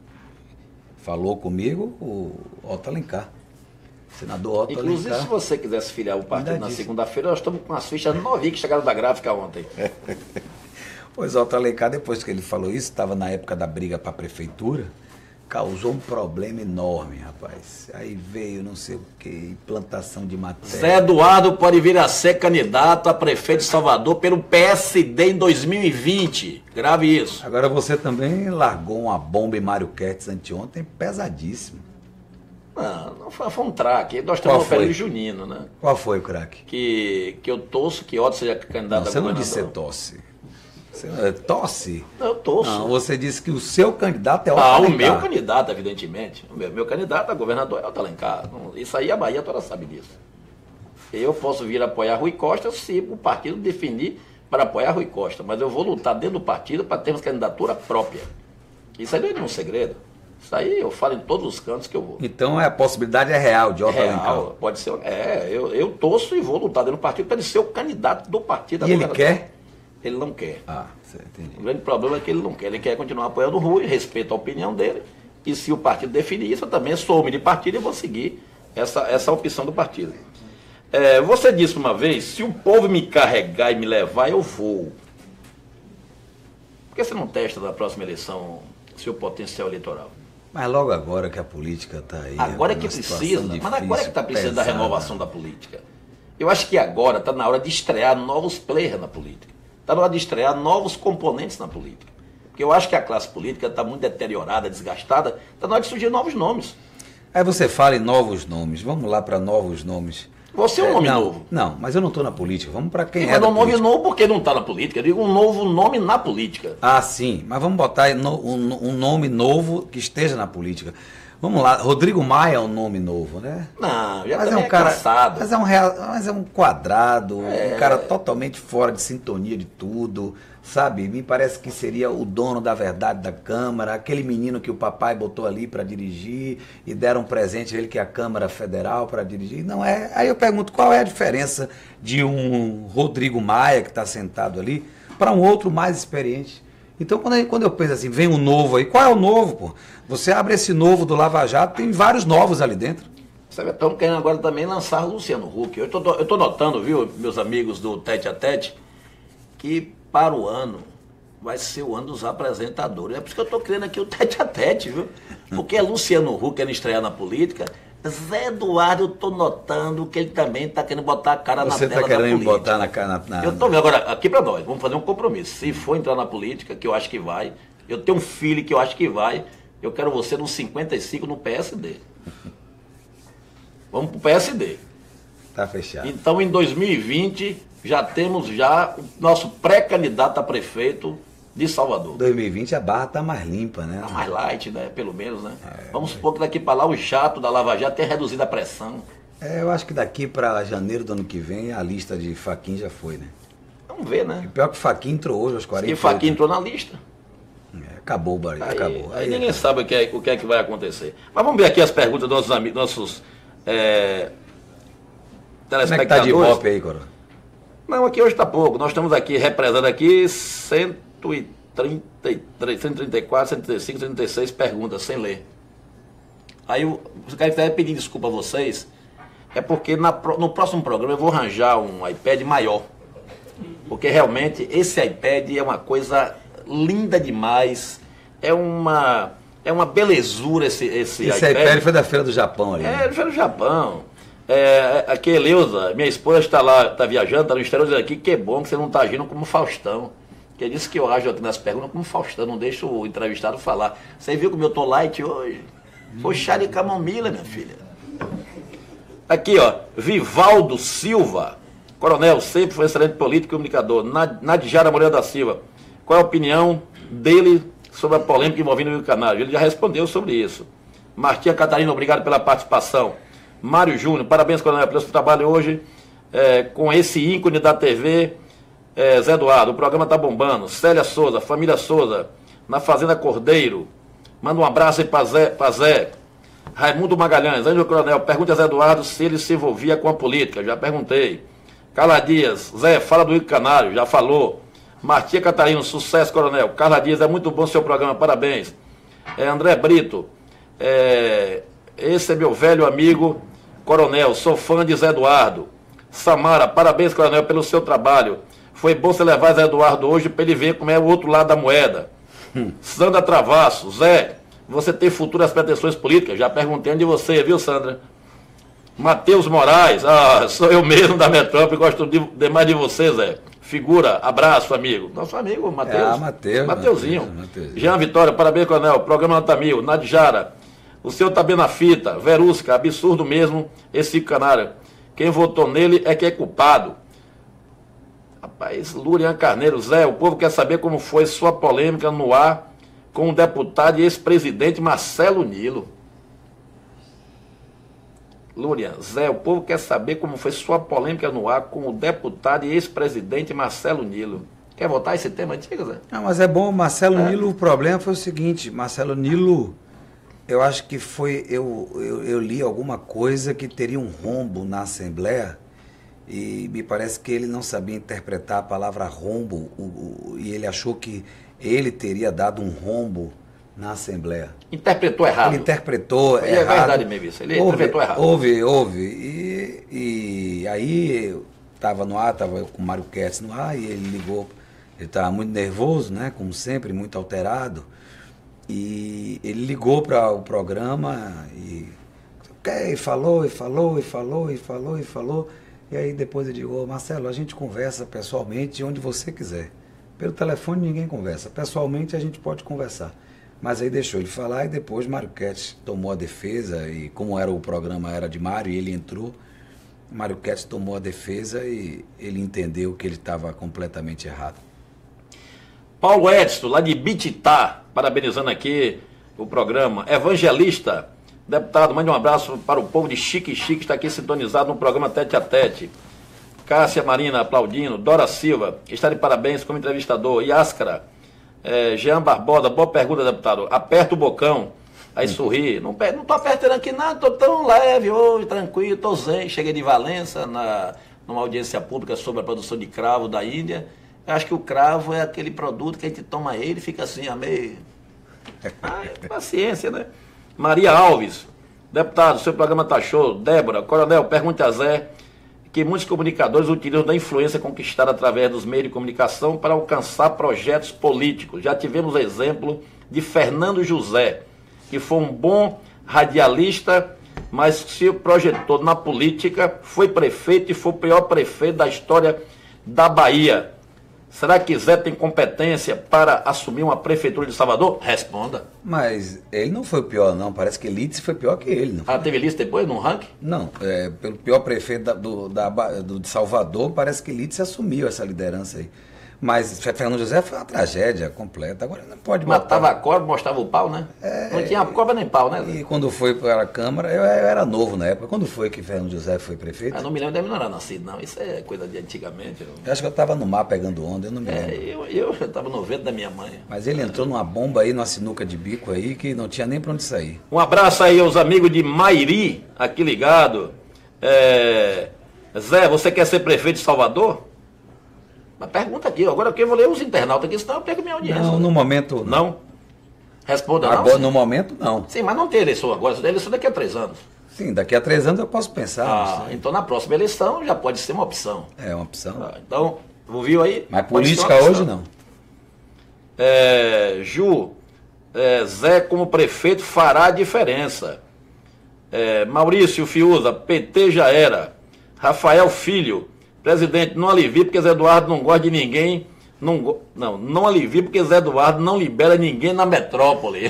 Speaker 1: falou comigo, o Otto Alencar. Senador Otto
Speaker 2: Inclusive,
Speaker 1: Alencar.
Speaker 2: se você quiser se filiar ao partido
Speaker 1: Ainda
Speaker 2: na
Speaker 1: disse.
Speaker 2: segunda-feira, nós estamos com as fichas novinhas que chegaram da gráfica ontem.
Speaker 1: Pois Otto Alencar, depois que ele falou isso, estava na época da briga para a prefeitura, causou um problema enorme, rapaz. Aí veio não sei o que, implantação de matéria.
Speaker 2: Zé Eduardo pode vir a ser candidato a prefeito de Salvador pelo PSD em 2020. Grave isso.
Speaker 1: Agora você também largou uma bomba em Mário Kertz anteontem, pesadíssimo.
Speaker 2: Não foi um traque. Nós
Speaker 1: Qual
Speaker 2: estamos no
Speaker 1: foi?
Speaker 2: período junino, né?
Speaker 1: Qual foi o craque?
Speaker 2: Que eu torço que Otto seja candidato
Speaker 1: Não,
Speaker 2: a
Speaker 1: você não
Speaker 2: governador.
Speaker 1: disse você tosse. Você tosse?
Speaker 2: Não, eu torço.
Speaker 1: Não, você disse que o seu candidato é Otto
Speaker 2: O
Speaker 1: Alencar.
Speaker 2: meu candidato, evidentemente. O meu candidato a governador é Otto Alencar. Isso aí a Bahia toda sabe disso. Eu posso vir apoiar Rui Costa se o partido definir para apoiar Rui Costa. Mas eu vou lutar dentro do partido para termos candidatura própria. Isso aí não é nenhum segredo. Isso aí eu falo em todos os cantos que eu vou.
Speaker 1: Então a possibilidade é real de Otto Alencar.
Speaker 2: Real, pode ser. Eu torço e vou lutar dentro do partido para ele ser o candidato do partido. a
Speaker 1: E ele
Speaker 2: governador.
Speaker 1: quer?
Speaker 2: Ele não quer.
Speaker 1: Você entendi.
Speaker 2: O grande problema é que ele não quer. Ele quer continuar apoiando o Rui, respeito a opinião dele. E se o partido definir isso, eu também sou homem de partido e vou seguir essa opção do partido. Você disse uma vez, se o povo me carregar e me levar, eu vou. Por que você não testa na próxima eleição seu potencial eleitoral?
Speaker 1: Mas logo agora que a política está aí.
Speaker 2: Agora é
Speaker 1: uma
Speaker 2: que
Speaker 1: situação
Speaker 2: precisa, mas
Speaker 1: difícil,
Speaker 2: agora é que está precisando da
Speaker 1: pesada.
Speaker 2: renovação da política. Eu acho que agora está na hora de estrear novos players na política. Está na hora de estrear novos componentes na política. Porque eu acho que a classe política está muito deteriorada, desgastada. Está na hora de surgir novos nomes.
Speaker 1: Aí você fala em novos nomes. Vamos lá para novos nomes.
Speaker 2: Você é um nome
Speaker 1: não,
Speaker 2: novo.
Speaker 1: Não, mas eu não estou na política. Vamos para quem
Speaker 2: Sim,
Speaker 1: é
Speaker 2: mas
Speaker 1: da
Speaker 2: um nome
Speaker 1: política.
Speaker 2: novo porque não está na política. Eu digo um novo nome na política.
Speaker 1: Ah, sim. Mas vamos botar um nome novo que esteja na política. Vamos lá. Rodrigo Maia é um nome novo, né?
Speaker 2: Não, já
Speaker 1: Mas
Speaker 2: também
Speaker 1: é um cara,
Speaker 2: cansado.
Speaker 1: mas é um quadrado, um cara totalmente fora de sintonia de tudo, sabe? Me parece que seria o dono da verdade da Câmara, aquele menino que o papai botou ali para dirigir e deram um presente a ele que é a Câmara Federal para dirigir. Não é. Aí eu pergunto qual é a diferença de um Rodrigo Maia que está sentado ali para um outro mais experiente. Então, quando eu penso assim, vem um novo aí, qual é o novo, pô? Você abre esse novo do Lava Jato, tem vários novos ali dentro.
Speaker 2: Sabe, estamos querendo agora também lançar o Luciano Huck. Eu estou notando, viu, meus amigos do Tete a Tete, que para o ano vai ser o ano dos apresentadores. É por isso que eu estou criando aqui o tete-a-tete, viu? Porque é Luciano Huck querendo estrear na política, Zé Eduardo, eu estou notando que ele também está querendo botar a cara na tela da política.
Speaker 1: Você está querendo botar na cara...
Speaker 2: Eu estou vendo. Agora, aqui para nós, vamos fazer um compromisso. Se for entrar na política, que eu acho que vai, eu tenho um filho que eu acho que vai, eu quero você nos 55 no PSD. Vamos para o PSD.
Speaker 1: Tá fechado.
Speaker 2: Então, em 2020, já temos o nosso pré-candidato a prefeito de Salvador.
Speaker 1: 2020 a barra tá mais limpa, né?
Speaker 2: Tá mais light, né? Pelo menos, né? Vamos supor que daqui para lá o chato da Lava Jato tenha reduzido a pressão.
Speaker 1: Eu acho que daqui para janeiro do ano que vem a lista de Fachin já foi, né?
Speaker 2: Vamos ver, né?
Speaker 1: E pior que Fachin entrou hoje aos 40.
Speaker 2: E Fachin entrou na lista.
Speaker 1: Acabou o barulho, acabou.
Speaker 2: Aí ninguém sabe o que é que vai acontecer. Mas vamos ver aqui as perguntas dos nossos amigos, nossos telespectadores.
Speaker 1: Como é que tá de Ibope aí, Coro?
Speaker 2: Não, aqui hoje está pouco. Nós estamos aqui represando aqui 133, 134, 135, 136 perguntas sem ler. Aí eu quero pedir desculpa a vocês, é porque no próximo programa eu vou arranjar um iPad maior. Porque realmente esse iPad é uma coisa linda demais. É uma belezura esse iPad.
Speaker 1: Esse iPad foi da Feira do Japão ali.
Speaker 2: Ele foi no Japão. Aqui, Eleusa, minha esposa está lá, está viajando, está no exterior, dizendo aqui que é bom que você não está agindo como Faustão. Que disse que eu ajo aqui nas perguntas como Faustão, não deixo o entrevistado falar. Você viu como eu tô light hoje? Foi chá de camomila, minha filha. Aqui, ó, Vivaldo Silva, coronel, sempre foi excelente político e comunicador. Nadjara Moreira da Silva, qual é a opinião dele sobre a polêmica envolvendo o Rio Canário? Ele já respondeu sobre isso. Martinha Catarina, obrigado pela participação. Mário Júnior, parabéns, coronel, pelo seu trabalho hoje com esse ícone da TV, Zé Eduardo, o programa está bombando. Célia Souza, família Souza, na Fazenda Cordeiro, manda um abraço aí para Zé. Raimundo Magalhães, Ângelo Coronel, pergunta a Zé Eduardo se ele se envolvia com a política, já perguntei. Carla Dias, Zé, fala do Rio Canário, já falou. Martinha Catarina, sucesso, coronel. Carla Dias, é muito bom seu programa, parabéns. André Brito, esse é meu velho amigo, coronel, sou fã de Zé Eduardo. Samara, parabéns, coronel, pelo seu trabalho. Foi bom você levar Zé Eduardo hoje para ele ver como é o outro lado da moeda. Sandra Travasso, Zé, você tem futuras pretensões políticas? Já perguntei de você, viu, Sandra? Matheus Moraes, sou eu mesmo da Metrópole, gosto demais de você, Zé. Figura, abraço, amigo. Nosso amigo, Matheus. Mateuzinho. Jean Vitória, parabéns, coronel. Programa Nota 1000. Nadjara, o senhor tá bem na fita. Verusca, absurdo mesmo esse canário. Quem votou nele é que é culpado. Rapaz, Lurian Carneiro, Zé, o povo quer saber como foi sua polêmica no ar com o deputado e ex-presidente Marcelo Nilo. Lurian, Zé, o povo quer saber como foi sua polêmica no ar com o deputado e ex-presidente Marcelo Nilo. Quer voltar esse tema antigo, Zé?
Speaker 1: Não, mas é bom, Marcelo Nilo, o problema foi o seguinte, Marcelo Nilo, eu acho que foi, eu li alguma coisa que teria um rombo na Assembleia, e me parece que ele não sabia interpretar a palavra rombo, e ele achou que ele teria dado um rombo na Assembleia.
Speaker 2: Interpretou errado.
Speaker 1: Ele interpretou errado.
Speaker 2: É verdade mesmo isso, ele interpretou errado.
Speaker 1: Houve. E aí eu estava no ar, estava com o Mário Ketz no ar, e ele ligou, ele estava muito nervoso, né, como sempre, muito alterado, e ele ligou para o programa e falou, e aí depois ele disse, Marcelo, a gente conversa pessoalmente onde você quiser. Pelo telefone ninguém conversa, pessoalmente a gente pode conversar. Mas aí deixou ele falar e depois Mário Ketz tomou a defesa, e como era o programa era de Mário e ele entrou, Mário Ketz tomou a defesa e ele entendeu que ele estava completamente errado.
Speaker 2: Paulo Edson, lá de Bititá, parabenizando aqui o programa. Evangelista, deputado, mande um abraço para o povo de Chique, está aqui sintonizado no programa Tete a Tete. Cássia Marina aplaudindo. Dora Silva, está de parabéns como entrevistador. Yáscara, Jean Barbosa, boa pergunta, deputado. Aperta o bocão, aí sorri. Não tô apertando aqui nada, tô tão leve hoje, tranquilo, tô zen. Cheguei de Valença, numa audiência pública sobre a produção de cravo da Índia. Eu acho que o cravo é aquele produto que a gente toma ele e fica assim, meio... paciência, né? Maria Alves, deputado, seu programa tá show. Débora, coronel, pergunte a Zé que muitos comunicadores utilizam da influência conquistada através dos meios de comunicação para alcançar projetos políticos. Já tivemos o exemplo de Fernando José, que foi um bom radialista, mas se projetou na política, foi prefeito e foi o pior prefeito da história da Bahia. Será que Zé tem competência para assumir uma prefeitura de Salvador? Responda.
Speaker 1: Mas ele não foi o pior, não. Parece que Lídice foi pior que ele. Não foi?
Speaker 2: Teve lista depois no ranking?
Speaker 1: Não, pelo pior prefeito de Salvador, parece que Lídice assumiu essa liderança aí. Mas Fernando José foi uma tragédia completa. Agora não pode
Speaker 2: matava a cobra, mostrava o pau, né? Não tinha cobra nem pau, né?
Speaker 1: E quando foi para a Câmara, eu era novo na época. Quando foi que Fernando José foi prefeito?
Speaker 2: Eu não me lembro, deve não era nascido, não. Isso é coisa de antigamente.
Speaker 1: Eu acho que eu estava no mar pegando onda, eu não me lembro.
Speaker 2: Eu estava no vento da minha mãe.
Speaker 1: Mas ele entrou numa bomba aí, numa sinuca de bico aí, que não tinha nem para onde sair.
Speaker 2: Um abraço aí aos amigos de Mairi, aqui ligado. Zé, você quer ser prefeito de Salvador? Uma pergunta aqui, agora eu vou ler os internautas aqui, senão eu perco minha audiência.
Speaker 1: Não, no momento
Speaker 2: não. Responda não.
Speaker 1: Agora, no momento, não.
Speaker 2: Sim, mas não tem eleição agora, eleição daqui a 3 anos.
Speaker 1: Sim, daqui a 3 anos eu posso pensar.
Speaker 2: Então na próxima eleição já pode ser uma opção.
Speaker 1: É uma opção.
Speaker 2: Então, ouviu aí?
Speaker 1: Mas política hoje não.
Speaker 2: Zé como prefeito fará a diferença. Maurício Fiuza, PT já era. Rafael Filho, presidente, não alivie porque Zé Eduardo não gosta de ninguém. Não alivie porque Zé Eduardo não libera ninguém na metrópole.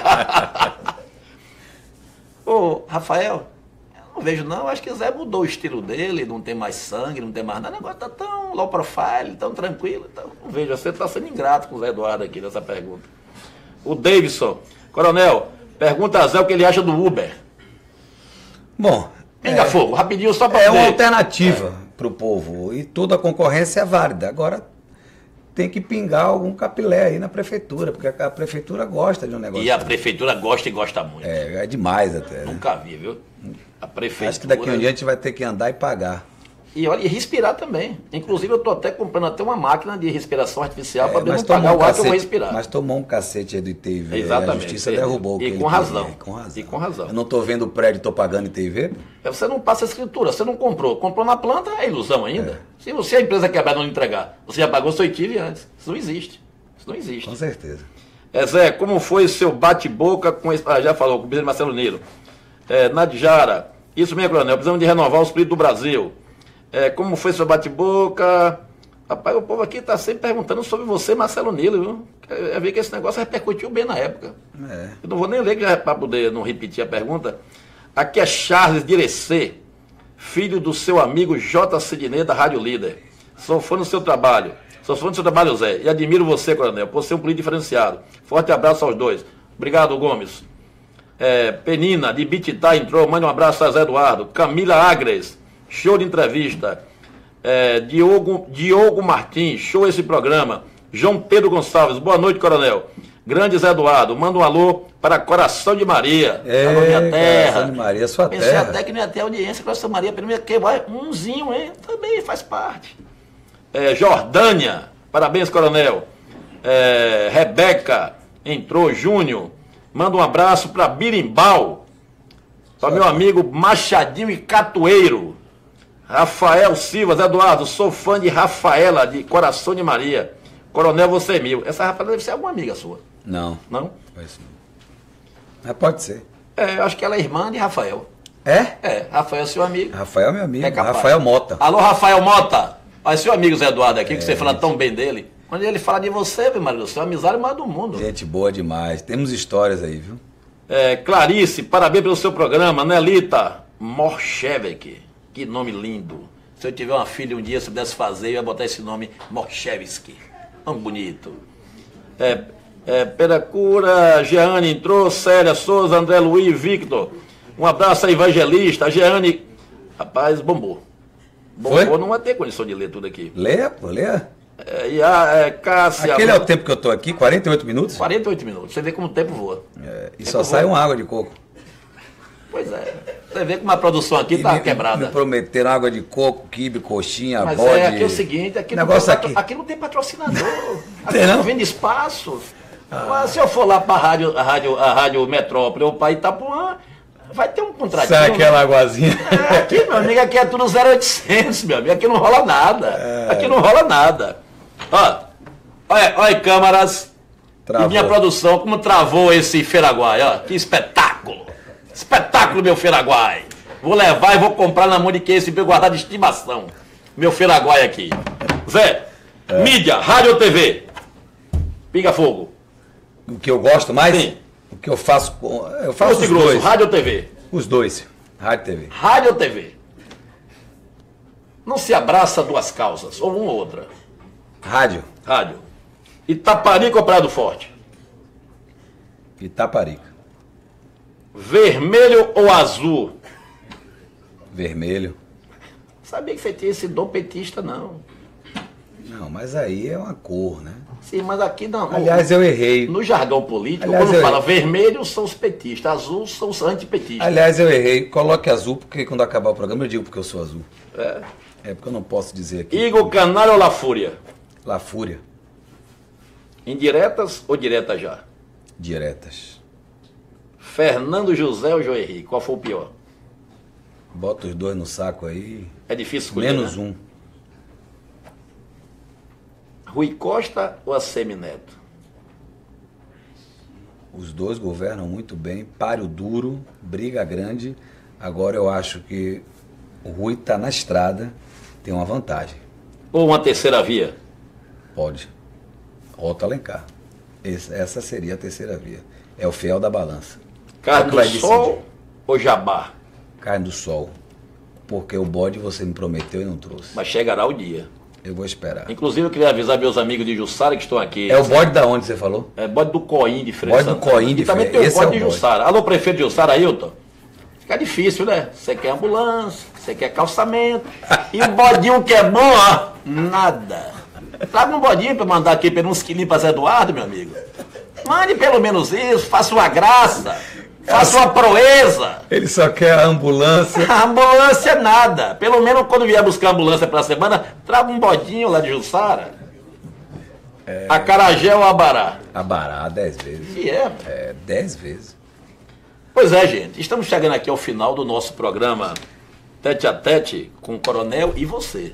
Speaker 2: Ô, Rafael, eu não vejo não, acho que Zé mudou o estilo dele, não tem mais sangue, não tem mais nada, o negócio tá tão low profile, tão tranquilo, então não vejo, você está sendo ingrato com o Zé Eduardo aqui nessa pergunta. O Davidson, Coronel, pergunta a Zé o que ele acha do Uber.
Speaker 1: Bom,
Speaker 2: Pinga fogo, rapidinho só para
Speaker 1: É uma alternativa para o povo e toda a concorrência é válida. Agora tem que pingar algum capilé aí na prefeitura, porque a prefeitura gosta de um negócio.
Speaker 2: E a prefeitura gosta e gosta muito.
Speaker 1: É demais até.
Speaker 2: Nunca vi, viu? A prefeitura...
Speaker 1: Acho que daqui a um dia a gente vai ter que andar e pagar.
Speaker 2: E olha, e respirar também. Inclusive eu estou até comprando até uma máquina de respiração artificial para poder não pagar o ar que eu vou respirar.
Speaker 1: Mas tomou um cacete aí do ITV.
Speaker 2: Exatamente.
Speaker 1: A justiça derrubou.
Speaker 2: E com razão.
Speaker 1: E com razão. Eu não estou vendo o prédio, estou pagando ITV.
Speaker 2: Você não passa a escritura, você não comprou. Comprou na planta, é ilusão ainda. Se você, a empresa quebrar não entregar, você já pagou seu ITV antes. Isso não existe. Isso não existe.
Speaker 1: Com certeza.
Speaker 2: Zé, como foi seu bate-boca com esse... já falou, com o presidente Marcelo Nilo. Nadjara, isso mesmo, Coronel, precisamos de renovar o espírito do Brasil. Como foi seu bate-boca? Rapaz, o povo aqui está sempre perguntando sobre você, Marcelo Nilo, viu? Eu vi que esse negócio repercutiu bem na época. Eu não vou nem ler, para poder não repetir a pergunta. Aqui é Charles Direcê, filho do seu amigo J. Sidney, da Rádio Líder. Sou fã do seu trabalho. Sou fã do seu trabalho, Zé. E admiro você, Coronel, por ser um político diferenciado. Forte abraço aos dois. Obrigado, Gomes. Penina, de Bititá, entrou. Mande um abraço a Zé Eduardo. Camila Agres. Show de entrevista. Diogo Martins, show esse programa. João Pedro Gonçalves, boa noite, Coronel. Grande Zé Eduardo, manda um alô para Coração de Maria. Alô, minha terra.
Speaker 1: Coração de Maria, sua terra.
Speaker 2: Pensei até que não ia ter audiência, Coração de Maria, primeiro que vai, umzinho, hein? Também faz parte. Jordânia, parabéns, Coronel. Rebeca, entrou, Júnior. Manda um abraço para Birimbau. Para meu amigo Machadinho e Catueiro. Rafael Silva, Zé Eduardo, sou fã de Rafaela, de Coração de Maria. Coronel, você é mil. Essa Rafaela deve ser alguma amiga sua.
Speaker 1: Não.
Speaker 2: Não?
Speaker 1: Mas pode ser.
Speaker 2: Eu acho que ela é irmã de Rafael. Rafael é seu amigo.
Speaker 1: Rafael é meu amigo. Rafael Mota.
Speaker 2: Alô, Rafael Mota. Olha, seu amigo Zé Eduardo aqui, que você fala tão bem dele. Quando ele fala de você, meu marido, seu amizade é o maior do mundo.
Speaker 1: Gente boa demais. Temos histórias aí, viu?
Speaker 2: Clarice, parabéns pelo seu programa. Nelita Morchevek. Que nome lindo. Se eu tiver uma filha um dia, se eu pudesse fazer, eu ia botar esse nome Morchevski. Nome bonito. Peracura, Jeane entrou, Célia Souza, André Luiz, Victor. Um abraço a Evangelista. A Jeane, rapaz, bombou. Bombou, não vai ter condição de ler tudo aqui.
Speaker 1: Leia, pô, leia.
Speaker 2: Cássia.
Speaker 1: Aquele é o tempo que eu estou aqui, 48 minutos?
Speaker 2: 48 minutos. Você vê como o tempo voa.
Speaker 1: E só sai uma água de coco.
Speaker 2: Pois é. Você vê como a produção aqui está quebrada.
Speaker 1: Me prometeram água de coco, quibe, coxinha,
Speaker 2: mas
Speaker 1: bode...
Speaker 2: aqui é o seguinte, aqui não tem patrocinador. Aqui não vende espaço. Mas se eu for lá para a rádio Metrópole ou para Itapuã, vai ter um contratinho.
Speaker 1: Sai aquela aguazinha.
Speaker 2: Aqui, meu amigo, aqui é tudo 0800, meu amigo. Aqui não rola nada. Aqui não rola nada. Ó, olha aí, câmaras.
Speaker 1: Travou.
Speaker 2: E minha produção, como travou esse Feiraguai, ó. Que espetáculo. Espetáculo, meu Feiraguai. Vou levar e vou comprar na mão de quem esse meu guardado de estimação. Meu Feiraguai aqui. Zé, mídia, rádio ou TV? Pinga fogo.
Speaker 1: O que eu gosto mais?
Speaker 2: Sim.
Speaker 1: O que eu faço? Eu faço
Speaker 2: Grosso e
Speaker 1: os
Speaker 2: grosso,
Speaker 1: dois.
Speaker 2: rádio ou TV?
Speaker 1: Os dois. Rádio e TV.
Speaker 2: Rádio ou TV? Não se abraça duas causas, ou uma ou outra.
Speaker 1: Rádio.
Speaker 2: Rádio. Itaparica ou Praia do Forte?
Speaker 1: Itaparica.
Speaker 2: Vermelho ou azul?
Speaker 1: Vermelho.
Speaker 2: Sabia que você tinha esse dom petista, não.
Speaker 1: Não, mas aí é uma cor, né?
Speaker 2: Sim, mas aqui não.
Speaker 1: Aliás, eu errei.
Speaker 2: No jargão político,
Speaker 1: Aliás,
Speaker 2: quando
Speaker 1: eu
Speaker 2: fala
Speaker 1: errei.
Speaker 2: vermelho, são os petistas, azul são os antipetistas.
Speaker 1: Aliás, eu errei. Coloque azul, porque quando acabar o programa eu digo porque eu sou azul. É porque eu não posso dizer aqui.
Speaker 2: Igor Canário ou La Fúria?
Speaker 1: La Fúria.
Speaker 2: Indiretas ou diretas já?
Speaker 1: Diretas.
Speaker 2: Fernando José ou João Henrique? Qual foi o pior?
Speaker 1: Bota os dois no saco aí.
Speaker 2: É difícil escolher,
Speaker 1: Menos
Speaker 2: né?
Speaker 1: um.
Speaker 2: Rui Costa ou ACM Neto?
Speaker 1: Os dois governam muito bem. Páreo duro, briga grande. Agora eu acho que o Rui está na estrada, tem uma vantagem.
Speaker 2: Ou uma terceira via?
Speaker 1: Pode. Otto Alencar. Essa seria a terceira via. É o fiel da balança.
Speaker 2: Carne
Speaker 1: que
Speaker 2: do
Speaker 1: vai
Speaker 2: sol
Speaker 1: decidir.
Speaker 2: ou jabá?
Speaker 1: Carne do sol. Porque o bode você me prometeu e não trouxe.
Speaker 2: Mas chegará o dia.
Speaker 1: Eu vou esperar.
Speaker 2: Inclusive, eu queria avisar meus amigos de Jussara que estão aqui.
Speaker 1: É o bode da onde você falou?
Speaker 2: É bode do Coim de Freire
Speaker 1: Bode do
Speaker 2: Santana.
Speaker 1: Coim de
Speaker 2: E também
Speaker 1: Freire.
Speaker 2: tem o
Speaker 1: Esse
Speaker 2: bode
Speaker 1: é o
Speaker 2: de
Speaker 1: bode.
Speaker 2: Jussara. Alô, prefeito de Jussara, Ailton. Fica difícil, né? Você quer ambulância, você quer calçamento. E o bodinho que é bom, ó, nada. Traga um bodinho pra mandar aqui por uns quilinhos pra Zé Eduardo, meu amigo. Mande pelo menos isso, faça uma graça. Faça uma proeza.
Speaker 1: Ele só quer a ambulância.
Speaker 2: A ambulância nada. Pelo menos quando vier buscar a ambulância pra semana, traga um bodinho lá de Jussara. Acarajé ou Abará?
Speaker 1: Abará 10 vezes.
Speaker 2: E é.
Speaker 1: É, 10 vezes.
Speaker 2: Pois é, gente. Estamos chegando aqui ao final do nosso programa Tete a Tete com o Coronel e você.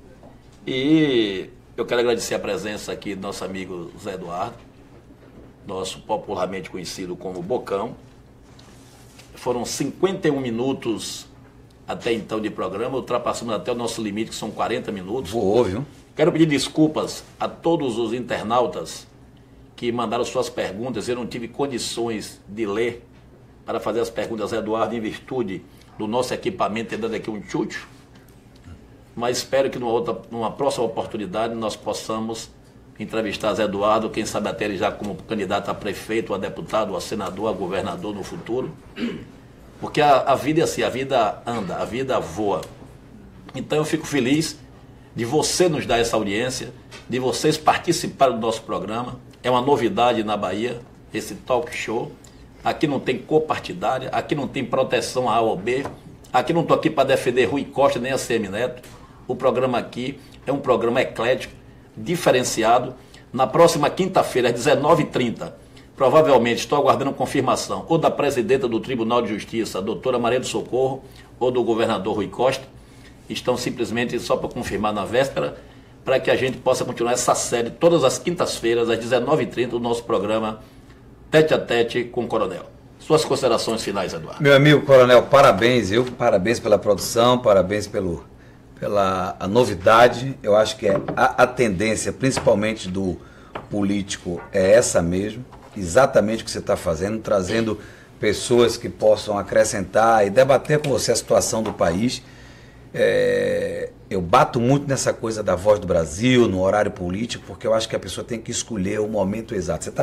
Speaker 2: E eu quero agradecer a presença aqui do nosso amigo Zé Eduardo, nosso popularmente conhecido como Bocão. Foram 51 minutos até então de programa, ultrapassamos até o nosso limite, que são 40 minutos.
Speaker 1: Voou, viu?
Speaker 2: Quero pedir desculpas a todos os internautas que mandaram suas perguntas. Eu não tive condições de ler para fazer as perguntas, Eduardo, em virtude do nosso equipamento dando aqui um chute. Mas espero que numa próxima oportunidade nós possamos entrevistar Zé Eduardo, quem sabe até ele já como candidato a prefeito, a deputado, a senador, a governador no futuro. Porque a vida é assim, a vida anda, a vida voa. Então eu fico feliz de você nos dar essa audiência, de vocês participarem do nosso programa. É uma novidade na Bahia, esse talk show. Aqui não tem cor partidária, aqui não tem proteção a A ou B, aqui não estou aqui para defender Rui Costa nem a ACM Neto. O programa aqui é um programa eclético, diferenciado. Na próxima quinta-feira, às 19h30, provavelmente estou aguardando confirmação ou da presidenta do Tribunal de Justiça, a doutora Maria do Socorro, ou do governador Rui Costa. Estão simplesmente só para confirmar na véspera, para que a gente possa continuar essa série todas as quintas-feiras, às 19h30, do nosso programa Tete a Tete com o Coronel. Suas considerações finais, Eduardo.
Speaker 1: Meu amigo Coronel, parabéns, parabéns pela produção, parabéns pela a novidade. Eu acho que a tendência, principalmente do político, é essa mesmo, exatamente o que você está fazendo, trazendo pessoas que possam acrescentar e debater com você a situação do país. Eu bato muito nessa coisa da voz do Brasil, no horário político, porque eu acho que a pessoa tem que escolher o momento exato. Você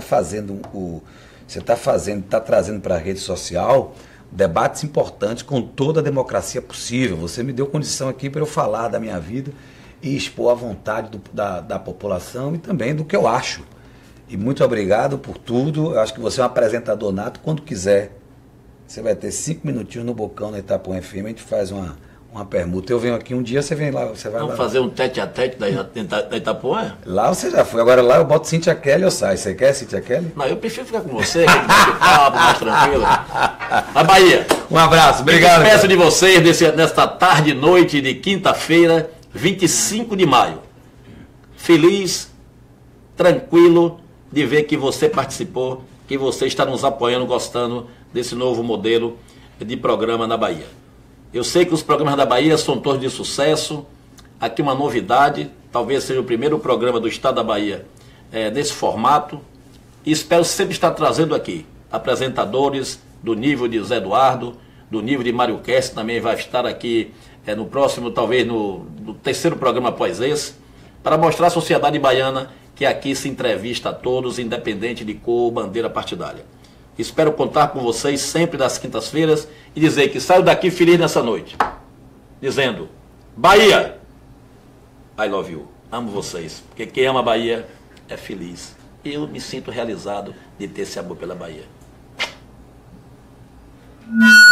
Speaker 1: está trazendo para a rede social debates importantes com toda a democracia possível. Você me deu condição aqui para eu falar da minha vida e expor a vontade da população e também do que eu acho. E muito obrigado por tudo. Eu acho que você é um apresentador nato. Quando quiser, você vai ter 5 minutinhos no Bocão, na Itapuã FM, a gente faz uma permuta. Eu venho aqui um dia, você vem lá, você vai.
Speaker 2: Vamos
Speaker 1: lá.
Speaker 2: fazer um tete a tete da Itapuã?
Speaker 1: Lá você já foi. Agora lá eu boto Cíntia Kelly e eu saio. Você quer Cíntia Kelly?
Speaker 2: Não, eu prefiro ficar com você, que a gente bate papo mais tranquilo. A Bahia.
Speaker 1: Um abraço, obrigado.
Speaker 2: Peço
Speaker 1: cara.
Speaker 2: de vocês nesta tarde e noite de quinta-feira, 25 de maio. Feliz, tranquilo de ver que você participou, que você está nos apoiando, gostando desse novo modelo de programa na Bahia. Eu sei que os programas da Bahia são todos de sucesso. Aqui uma novidade, talvez seja o primeiro programa do Estado da Bahia nesse formato. E espero sempre estar trazendo aqui apresentadores do nível de Zé Eduardo, do nível de Mário Kess, também vai estar aqui no próximo, talvez no terceiro programa após esse, para mostrar à sociedade baiana que aqui se entrevista a todos, independente de cor ou bandeira partidária. Espero contar com vocês sempre nas quintas-feiras e dizer que saio daqui feliz nessa noite, dizendo: Bahia, I love you, amo vocês, porque quem ama a Bahia é feliz. Eu me sinto realizado de ter esse amor pela Bahia.